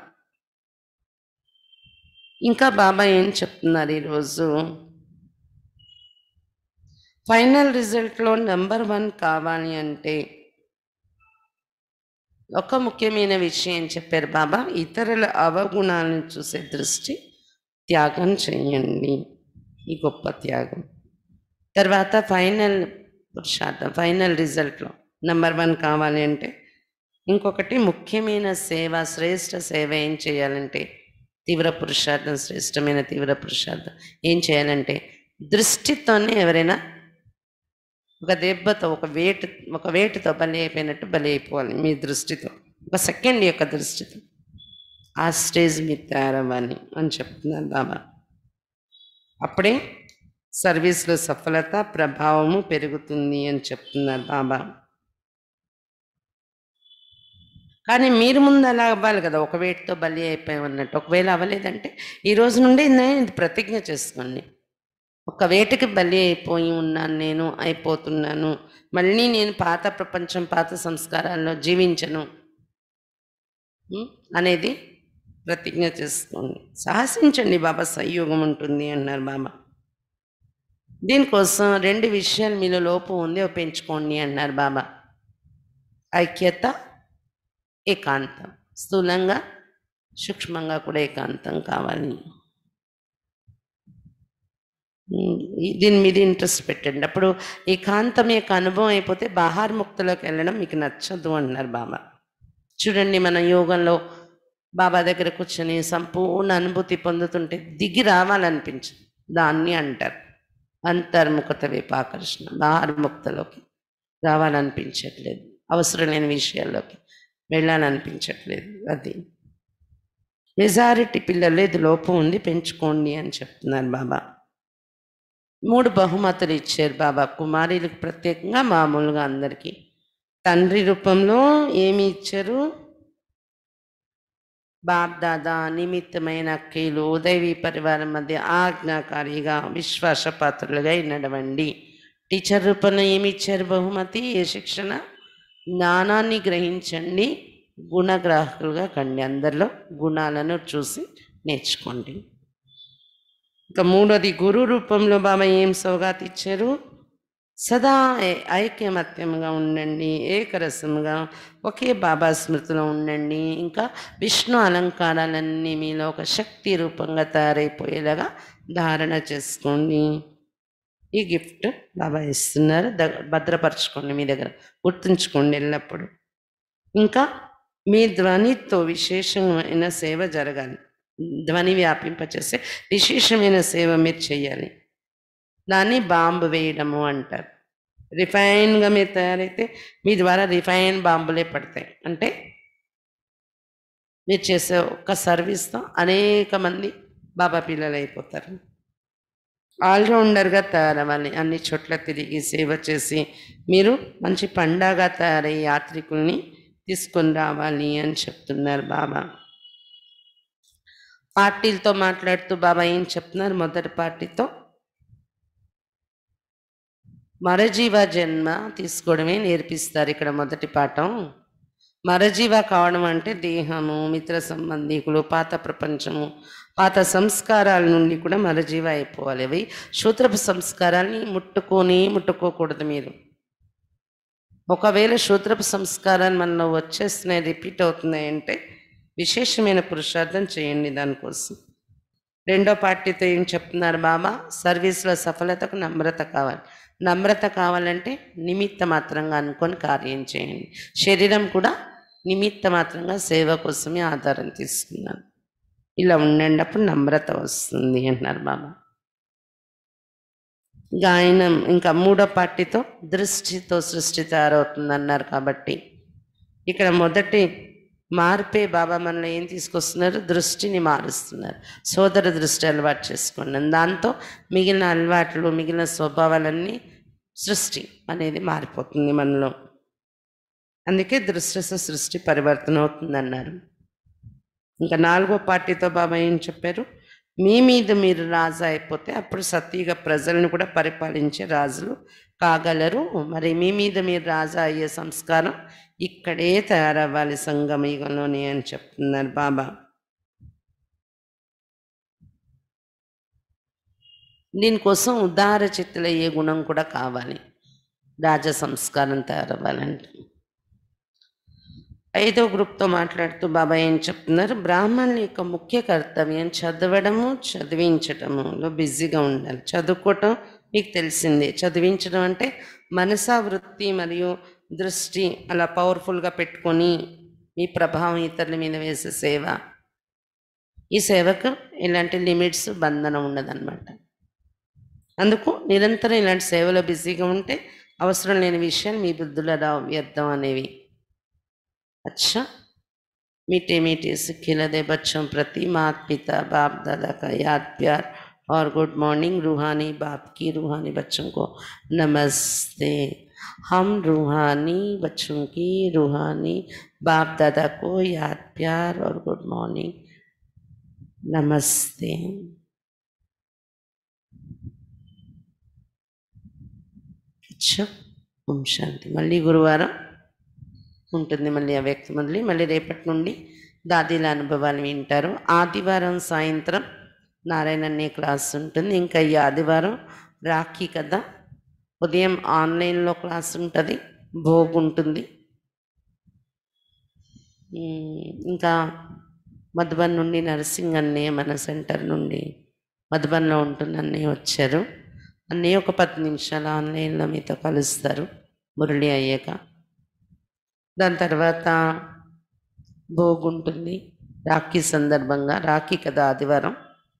ఇంకా బాబా ఏం చెప్తున్నారు ఈరోజు? ఫైనల్ రిజల్ట్లో నెంబర్ 1 కావాలి అంటే ఒక ముఖ్యమైన విషయం చెప్పారు బాబా. ఇతరుల అవగుణాలను చూసే దృష్టి త్యాగం చేయండి. ఈ గొప్ప త్యాగం తర్వాత ఫైనల్ పురుషార్థం, ఫైనల్ రిజల్ట్లో నెంబర్ 1 కావాలి అంటే ఇంకొకటి ముఖ్యమైన సేవ, శ్రేష్ఠ సేవ ఏం చేయాలంటే తీవ్ర పురుషార్థం, శ్రేష్టమైన తీవ్ర పురుషార్థం ఏం చేయాలంటే దృష్టితోనే ఎవరైనా ఒక దెబ్బతో, ఒక వేటుతో బలి అయిపోయినట్టు బలి అయిపోవాలి మీ దృష్టితో, ఒక సెకండ్ యొక్క దృష్టితో. ఆ స్టేజ్ మీరు తయారవ్వాలి అని చెప్తున్నారు బాబా. అప్పుడే సర్వీస్లో సఫలత, ప్రభావము పెరుగుతుంది అని చెప్తున్నారు బాబా. కానీ మీరు ముందు అలా అవ్వాలి కదా, ఒక వేటితో బలి అయిపోయామన్నట్టు. ఒకవేళ అవ్వలేదంటే ఈ రోజు నుండి నేను ప్రతిజ్ఞ చేసుకోండి. ఒక వేటకి బలి అయిపోయి ఉన్నాను, నేను అయిపోతున్నాను, మళ్ళీ నేను పాత ప్రపంచం, పాత సంస్కారాల్లో జీవించను అనేది ప్రతిజ్ఞ చేసుకోండి. సాహసించండి బాబా, సంయోగం ఉంటుంది అన్నారు బాబా. దీనికోసం 2 విషయాలు మీలో లోపం ఉంది, పెంచుకోండి అన్నారు బాబా. ఐక్యత, ఏకాంతం. స్థూలంగా సూక్ష్మంగా కూడా ఏకాంతం కావాలి. దీని మీద ఇంట్రెస్ట్ పెట్టండి. అప్పుడు ఏకాంతం యొక్క అనుభవం అయిపోతే బాహార్ముక్తిలోకి వెళ్ళడం మీకు నచ్చదు అన్నారు బాబా. చూడండి, మన యోగంలో బాబా దగ్గర కూర్చొని సంపూర్ణ అనుభూతి పొందుతుంటే దిగి రావాలనిపించదు. దాన్ని అంటారు అంతర్ముఖత విపాకర్షణ. బాహార్ముక్తలోకి రావాలనిపించట్లేదు, అవసరం లేని విషయాల్లోకి వెళ్ళాలనిపించట్లేదు. అది మెజారిటీ పిల్లలు ఇది లోపం ఉంది, పెంచుకోండి అని చెప్తున్నారు బాబా. 3 బహుమతులు ఇచ్చారు బాబా, కుమారీలకు ప్రత్యేకంగా, మామూలుగా అందరికీ. తండ్రి రూపంలో ఏమి ఇచ్చారు? బాప్ దాదా నిమిత్తమైన అక్కీలు ఉదయవి పరివారం మధ్య ఆజ్ఞాకారిగా, విశ్వాసపాత్రులుగా నడవండి. టీచర్ రూపంలో ఏమి ఇచ్చారు బహుమతి? ఏ శిక్షణ? జ్ఞానాన్ని గ్రహించండి, గుణగ్రాహకులుగా కండి. అందరిలో గుణాలను చూసి నేర్చుకోండి. ఇక 3వది గురు రూపంలో బాబా ఏం సౌగాతి ఇచ్చారు? సదా ఐక్యమత్యంగా ఉండండి, ఏకరసంగా ఒకే బాబా స్మృతిలో ఉండండి. ఇంకా విష్ణు అలంకారాలన్నీ మీలో ఒక శక్తి రూపంగా తయారైపోయేలాగా ధారణ చేసుకోండి. ఈ గిఫ్ట్ బాబా ఇస్తున్నారు, భద్రపరచుకోండి మీ దగ్గర, గుర్తుంచుకోండి ఎల్లప్పుడు. ఇంకా మీ ధ్వనితో విశేషమైన సేవ జరగాలి. ధ్వని వ్యాపింపచేసే విశేషమైన సేవ మీరు చేయాలి. దాన్ని బాంబు వేయడము అంటారు. రిఫైన్గా మీరు తయారైతే మీ ద్వారా రిఫైన్ బాంబులే పడతాయి. అంటే మీరు చేసే ఒక్క సర్వీస్తో అనేక మంది బాబా పిల్లలు అయిపోతారు. ఆల్రౌండర్గా తయారవ్వాలి, అన్ని చోట్ల తిరిగి సేవ చేసి మీరు మంచి పండాగా తయారై యాత్రికుల్ని తీసుకొని రావాలి అని చెప్తున్నారు బాబా. పార్టీలతో మాట్లాడుతూ బాబా ఏం చెప్తున్నారు? మొదటి పార్టీతో మరజీవ జన్మ తీసుకోవడమే నేర్పిస్తారు ఇక్కడ మొదటి పాఠం. మరజీవ కావడం అంటే దేహము, మిత్ర సంబంధికులు, పాత ప్రపంచము, పాత సంస్కారాల నుండి కూడా మరజీవ అయిపోవాలి. అవి శూద్రపు సంస్కారాన్ని ముట్టుకోకూడదు మీరు. ఒకవేళ శూద్రపు సంస్కారాలు మనలో వచ్చేస్తున్నాయి, రిపీట్ అవుతున్నాయి అంటే విశేషమైన పురుషార్థం చేయండి దానికోసం. రెండో పార్టీతో ఏం చెప్తున్నారు బాబా? సర్వీస్లో సఫలతకు నమ్రత కావాలి. నమ్రత కావాలంటే నిమిత్త మాత్రంగా అనుకొని కార్యం చేయండి. శరీరం కూడా నిమిత్త మాత్రంగా సేవ కోసమే ఆధారం తీసుకున్నాను. ఇలా ఉండండి, అప్పుడు నమ్రత వస్తుంది అంటున్నారు బాబా. ఆయన ఇంకా మూడో పార్టీతో దృష్టితో సృష్టి తయారవుతుంది అన్నారు. కాబట్టి ఇక్కడ మొదటి మార్పే బాబా మనలో ఏం తీసుకొస్తున్నారు? దృష్టిని మారుస్తున్నారు. సోదర దృష్టి అలవాటు చేసుకోండి. దాంతో మిగిలిన అలవాట్లు, మిగిలిన స్వభావాలన్నీ సృష్టి అనేది మారిపోతుంది మనలో. అందుకే సృష్టి పరివర్తన అవుతుందన్నారు. ఇంకా నాలుగో పార్టీతో బాబా ఏం చెప్పారు? మీ మీద మీరు రాజు అయిపోతే అప్పుడు సత్యుగ ప్రజలను కూడా పరిపాలించే రాజులు కాగలరు. మరి మీ మీద మీరు రాజా అయ్యే సంస్కారం ఇక్కడే తయారవ్వాలి సంగమయుగంలోనే అని చెప్తున్నారు బాబా. దీనికోసం ఉదార చిత్తులయ్యే గుణం కూడా కావాలి, రాజ సంస్కారం తయారవ్వాలంటే. ఐదో గ్రూప్తో మాట్లాడుతూ బాబా ఏం చెప్తున్నారు? బ్రాహ్మణుల యొక్క ముఖ్య కర్తవ్యం చదవడము, చదివించటములో బిజీగా ఉండాలి. చదువుకోవటం మీకు తెలిసిందే. చదివించడం అంటే మనసా, వృత్తి మరియు దృష్టి అలా పవర్ఫుల్గా పెట్టుకొని మీ ప్రభావం ఇతరుల మీద వేసే సేవ. ఈ సేవకు ఇలాంటి లిమిట్స్, బంధనం ఉండదన్నమాట. అందుకు నిరంతరం ఇలాంటి సేవలో బిజీగా ఉంటే అవసరం లేని విషయాలు మీ బుద్ధుల రావు, వ్యర్థం అనేవి. अच्छा, मीठे मीठे से खिलते बच्चों प्रति माता पिता बाप दादा का याद प्यार और गुड मॉर्निंग। रूहानी बाप की रूहानी बच्चों को नमस्ते। हम रूहानी बच्चों की रूहानी बाप दादा को याद प्यार और गुड मॉर्निंग नमस्ते। अच्छा, ओम शांति। मल्ली गुरुवाరం ఉంటుంది, మళ్ళీ ఆ వ్యక్తి మళ్ళీ రేపటి నుండి దాదీల అనుభవాలు వింటారు. ఆదివారం సాయంత్రం నారాయణన్య క్లాస్ ఉంటుంది. ఇంకా ఈ ఆదివారం రాఖీ కదా, ఉదయం ఆన్లైన్లో క్లాస్ ఉంటుంది, భోగ్ ఉంటుంది. ఇంకా మధుబన్ నుండి నర్సింగ్ అన్నయ్య మన సెంటర్ నుండి మధుబన్లో ఉంటుంది, అన్నయ్య వచ్చారు. అన్నయ్య ఒక 10 నిమిషాలు ఆన్లైన్లో మీతో కలుస్తారు మురళి అయ్యాక. దాని తర్వాత భోగ్ ఉంటుంది రాఖీ సందర్భంగా. రాఖీ కదా ఆదివారం.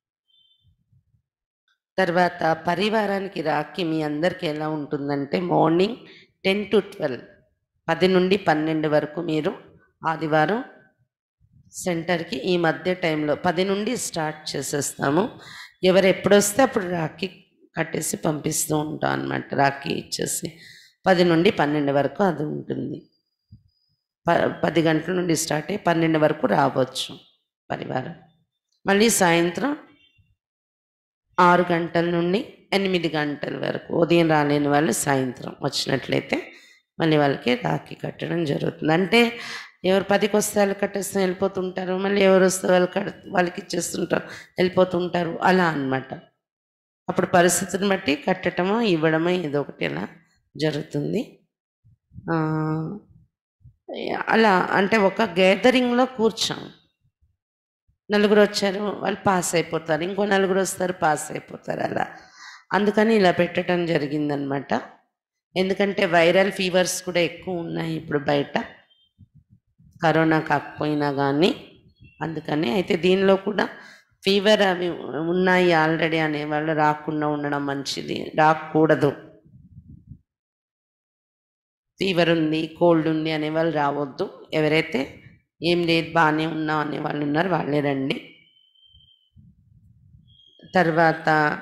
తర్వాత పరివారానికి రాఖీ మీ అందరికీ ఎలా ఉంటుందంటే మార్నింగ్ 10 to 12, 10 నుండి 12 వరకు మీరు ఆదివారం సెంటర్కి ఈ మధ్య టైంలో 10 నుండి స్టార్ట్ చేసేస్తాము. ఎవరు ఎప్పుడొస్తే అప్పుడు రాఖీ కట్టేసి పంపిస్తూ ఉంటాం అన్నమాట. రాఖీ ఇచ్చేసి 10 నుండి 12 వరకు అది ఉంటుంది. 10 గంటల నుండి స్టార్ట్ అయ్యి 12 వరకు రావచ్చు పరివారం. మళ్ళీ సాయంత్రం 6 గంటల నుండి 8 గంటల వరకు, ఉదయం రాలేని వాళ్ళు సాయంత్రం వచ్చినట్లయితే మళ్ళీ వాళ్ళకి రాఖీ కట్టడం జరుగుతుంది. అంటే ఎవరు 10కి వస్తే వాళ్ళు కట్టేస్తే వెళ్ళిపోతుంటారు, మళ్ళీ ఎవరు వస్తే వాళ్ళకి ఇచ్చేస్తుంటారు, వెళ్ళిపోతుంటారు, అలా అన్నమాట. అప్పుడు పరిస్థితిని బట్టి కట్టడమో ఇవ్వడమో ఏదో ఒకటి అలా జరుగుతుంది. అలా అంటే ఒక గ్యాదరింగ్లో కూర్చోం. నలుగురు వచ్చారు, వాళ్ళు పాస్ అయిపోతారు, ఇంకో నలుగురు వస్తారు, పాస్ అయిపోతారు, అలా. అందుకని ఇలా పెట్టడం జరిగిందనమాట. ఎందుకంటే వైరల్ ఫీవర్స్ కూడా ఎక్కువ ఉన్నాయి ఇప్పుడు బయట, కరోనా కాకపోయినా కానీ. అందుకని అయితే దీనిలో కూడా ఫీవర్ అవి ఉన్నాయి ఆల్రెడీ అనేవాళ్ళు రాకుండా ఉండడం మంచిది, రాకూడదు. ఫీవర్ ఉంది, కోల్డ్ ఉంది అనేవాళ్ళు రావద్దు. ఎవరైతే ఏం లేదు బాగానే ఉన్నాం అనేవాళ్ళు ఉన్నారు వాళ్ళే రండి. తర్వాత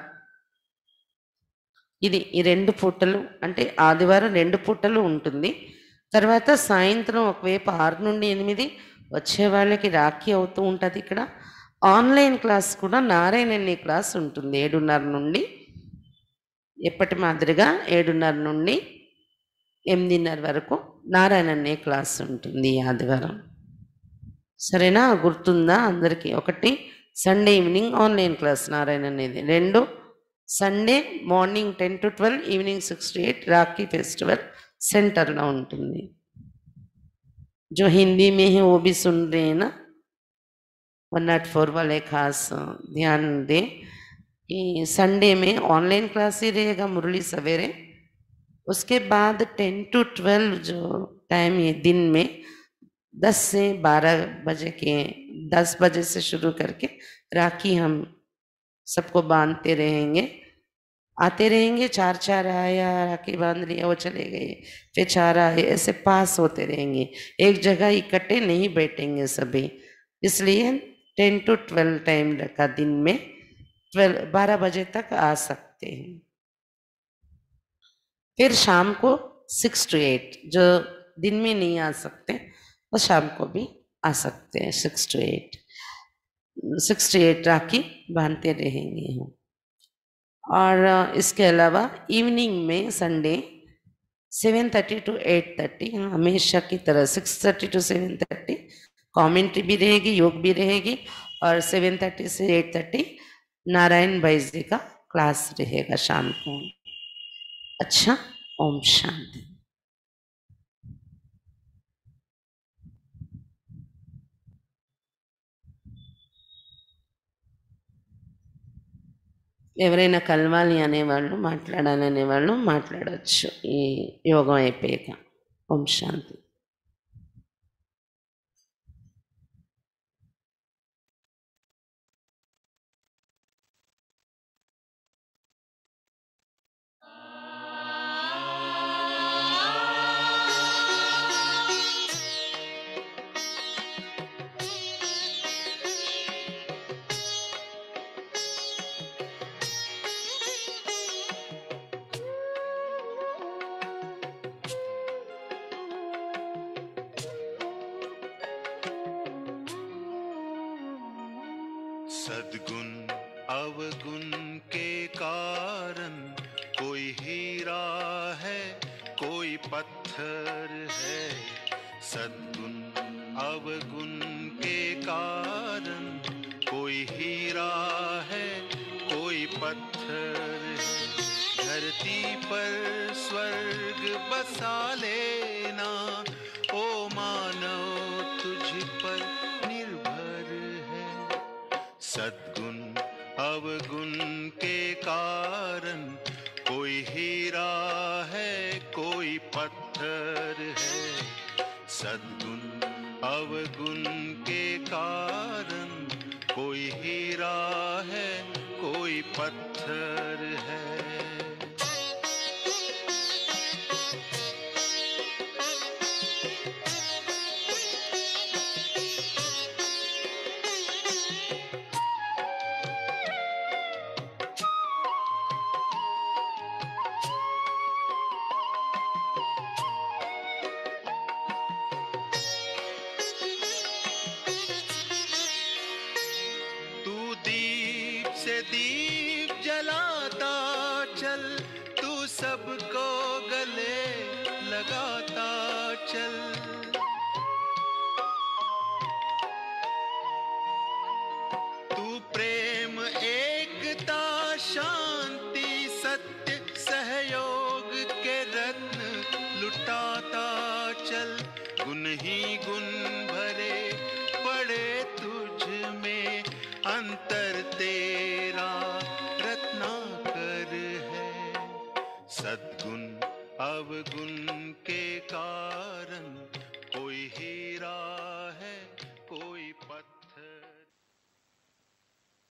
ఇది ఈ 2 పూటలు అంటే ఆదివారం 2 పూటలు ఉంటుంది. తర్వాత సాయంత్రం ఒకవైపు 6 నుండి 8 వచ్చే వాళ్ళకి రాఖీ అవుతూ ఉంటుంది ఇక్కడ. ఆన్లైన్ క్లాస్ కూడా నారాయణన్ని క్లాస్ ఉంటుంది 7:30 నుండి. ఎప్పటి మాదిరిగా 7:30 నుండి 8:30 వరకు నారాయణన్నే క్లాస్ ఉంటుంది ఈ ఆదివారం. సరేనా? గుర్తుందా అందరికీ? ఒకటి సండే ఈవినింగ్ ఆన్లైన్ క్లాస్ నారాయణన్నిది. 2 Sunday morning 10 to 12, evening 6 to 8 Rakhi festival centre లో ఉంటుంది. जो हिंदी में है वो भी सुन रहे हैं ना, 104 वाले खास ध्यान दें कि संडे में ऑनलाइन क्लास ही रहेगा मुरली सवेरे. उसके बाद 10 to 12 जो टाइम है दिन में 10 से 12 बजे के 10 बजे से शुरू करके राखी हम सबको बांधते रहेंगे. आते रहेंगे, 4 आया, राखी बांध लिया, वो चले गए, फिर 4 आए, ऐसे पास होते रहेंगे. एक जगह इकट्ठे नहीं बैठेंगे सभी. इसलिए 10 to 12 टाइम रखा दिन में. 12 बजे तक आ सकते हैं. फिर शाम को 6 to 8, जो दिन में नहीं आ सकते वो शाम को भी आ सकते हैं. 6 to 8 राखी बांधते रहेंगे हम. और इसके अलावा इवनिंग में संडे 7:30 to 8:30 हमेशा की तरह 6:30 to 7:30 कमेंट्री भी रहेगी, योग भी रहेगी. और 7:30 से 8:30 नारायण भाई जी का क्लास रहेगा शाम को. अच्छा, ओम शांति. ఎవరైనా కలవాలి అనేవాళ్ళు, మాట్లాడాలనేవాళ్ళు మాట్లాడవచ్చు ఈ యోగం అయిపోయాక. ఓం శాంతి. सद्गुण अवगुण के कारण कोई हीरा है, कोई पत्थर है. सद्गुण अवगुण के कारण कोई हीरा है, कोई पत्थर है. धरती पर स्वर्ग बसा लेना, ओ मानव तुझ पर निर्भर है. सद्गुण अवगुण के कारण कोई हीरा है, कोई पत्थर है. सद्गुण अवगुण के कारण कोई हीरा है, कोई पत्थर है. दीप जलाता चल, तू सबको गले लगाता चल. तू प्रेम एकता शांति सत्य सहयोग के रत्न लुटाता चल. गुण ही गुण भरे पड़े तुझ में, अंतर तेरा रत्नाकर है. सद्गुण अवगुण के कारण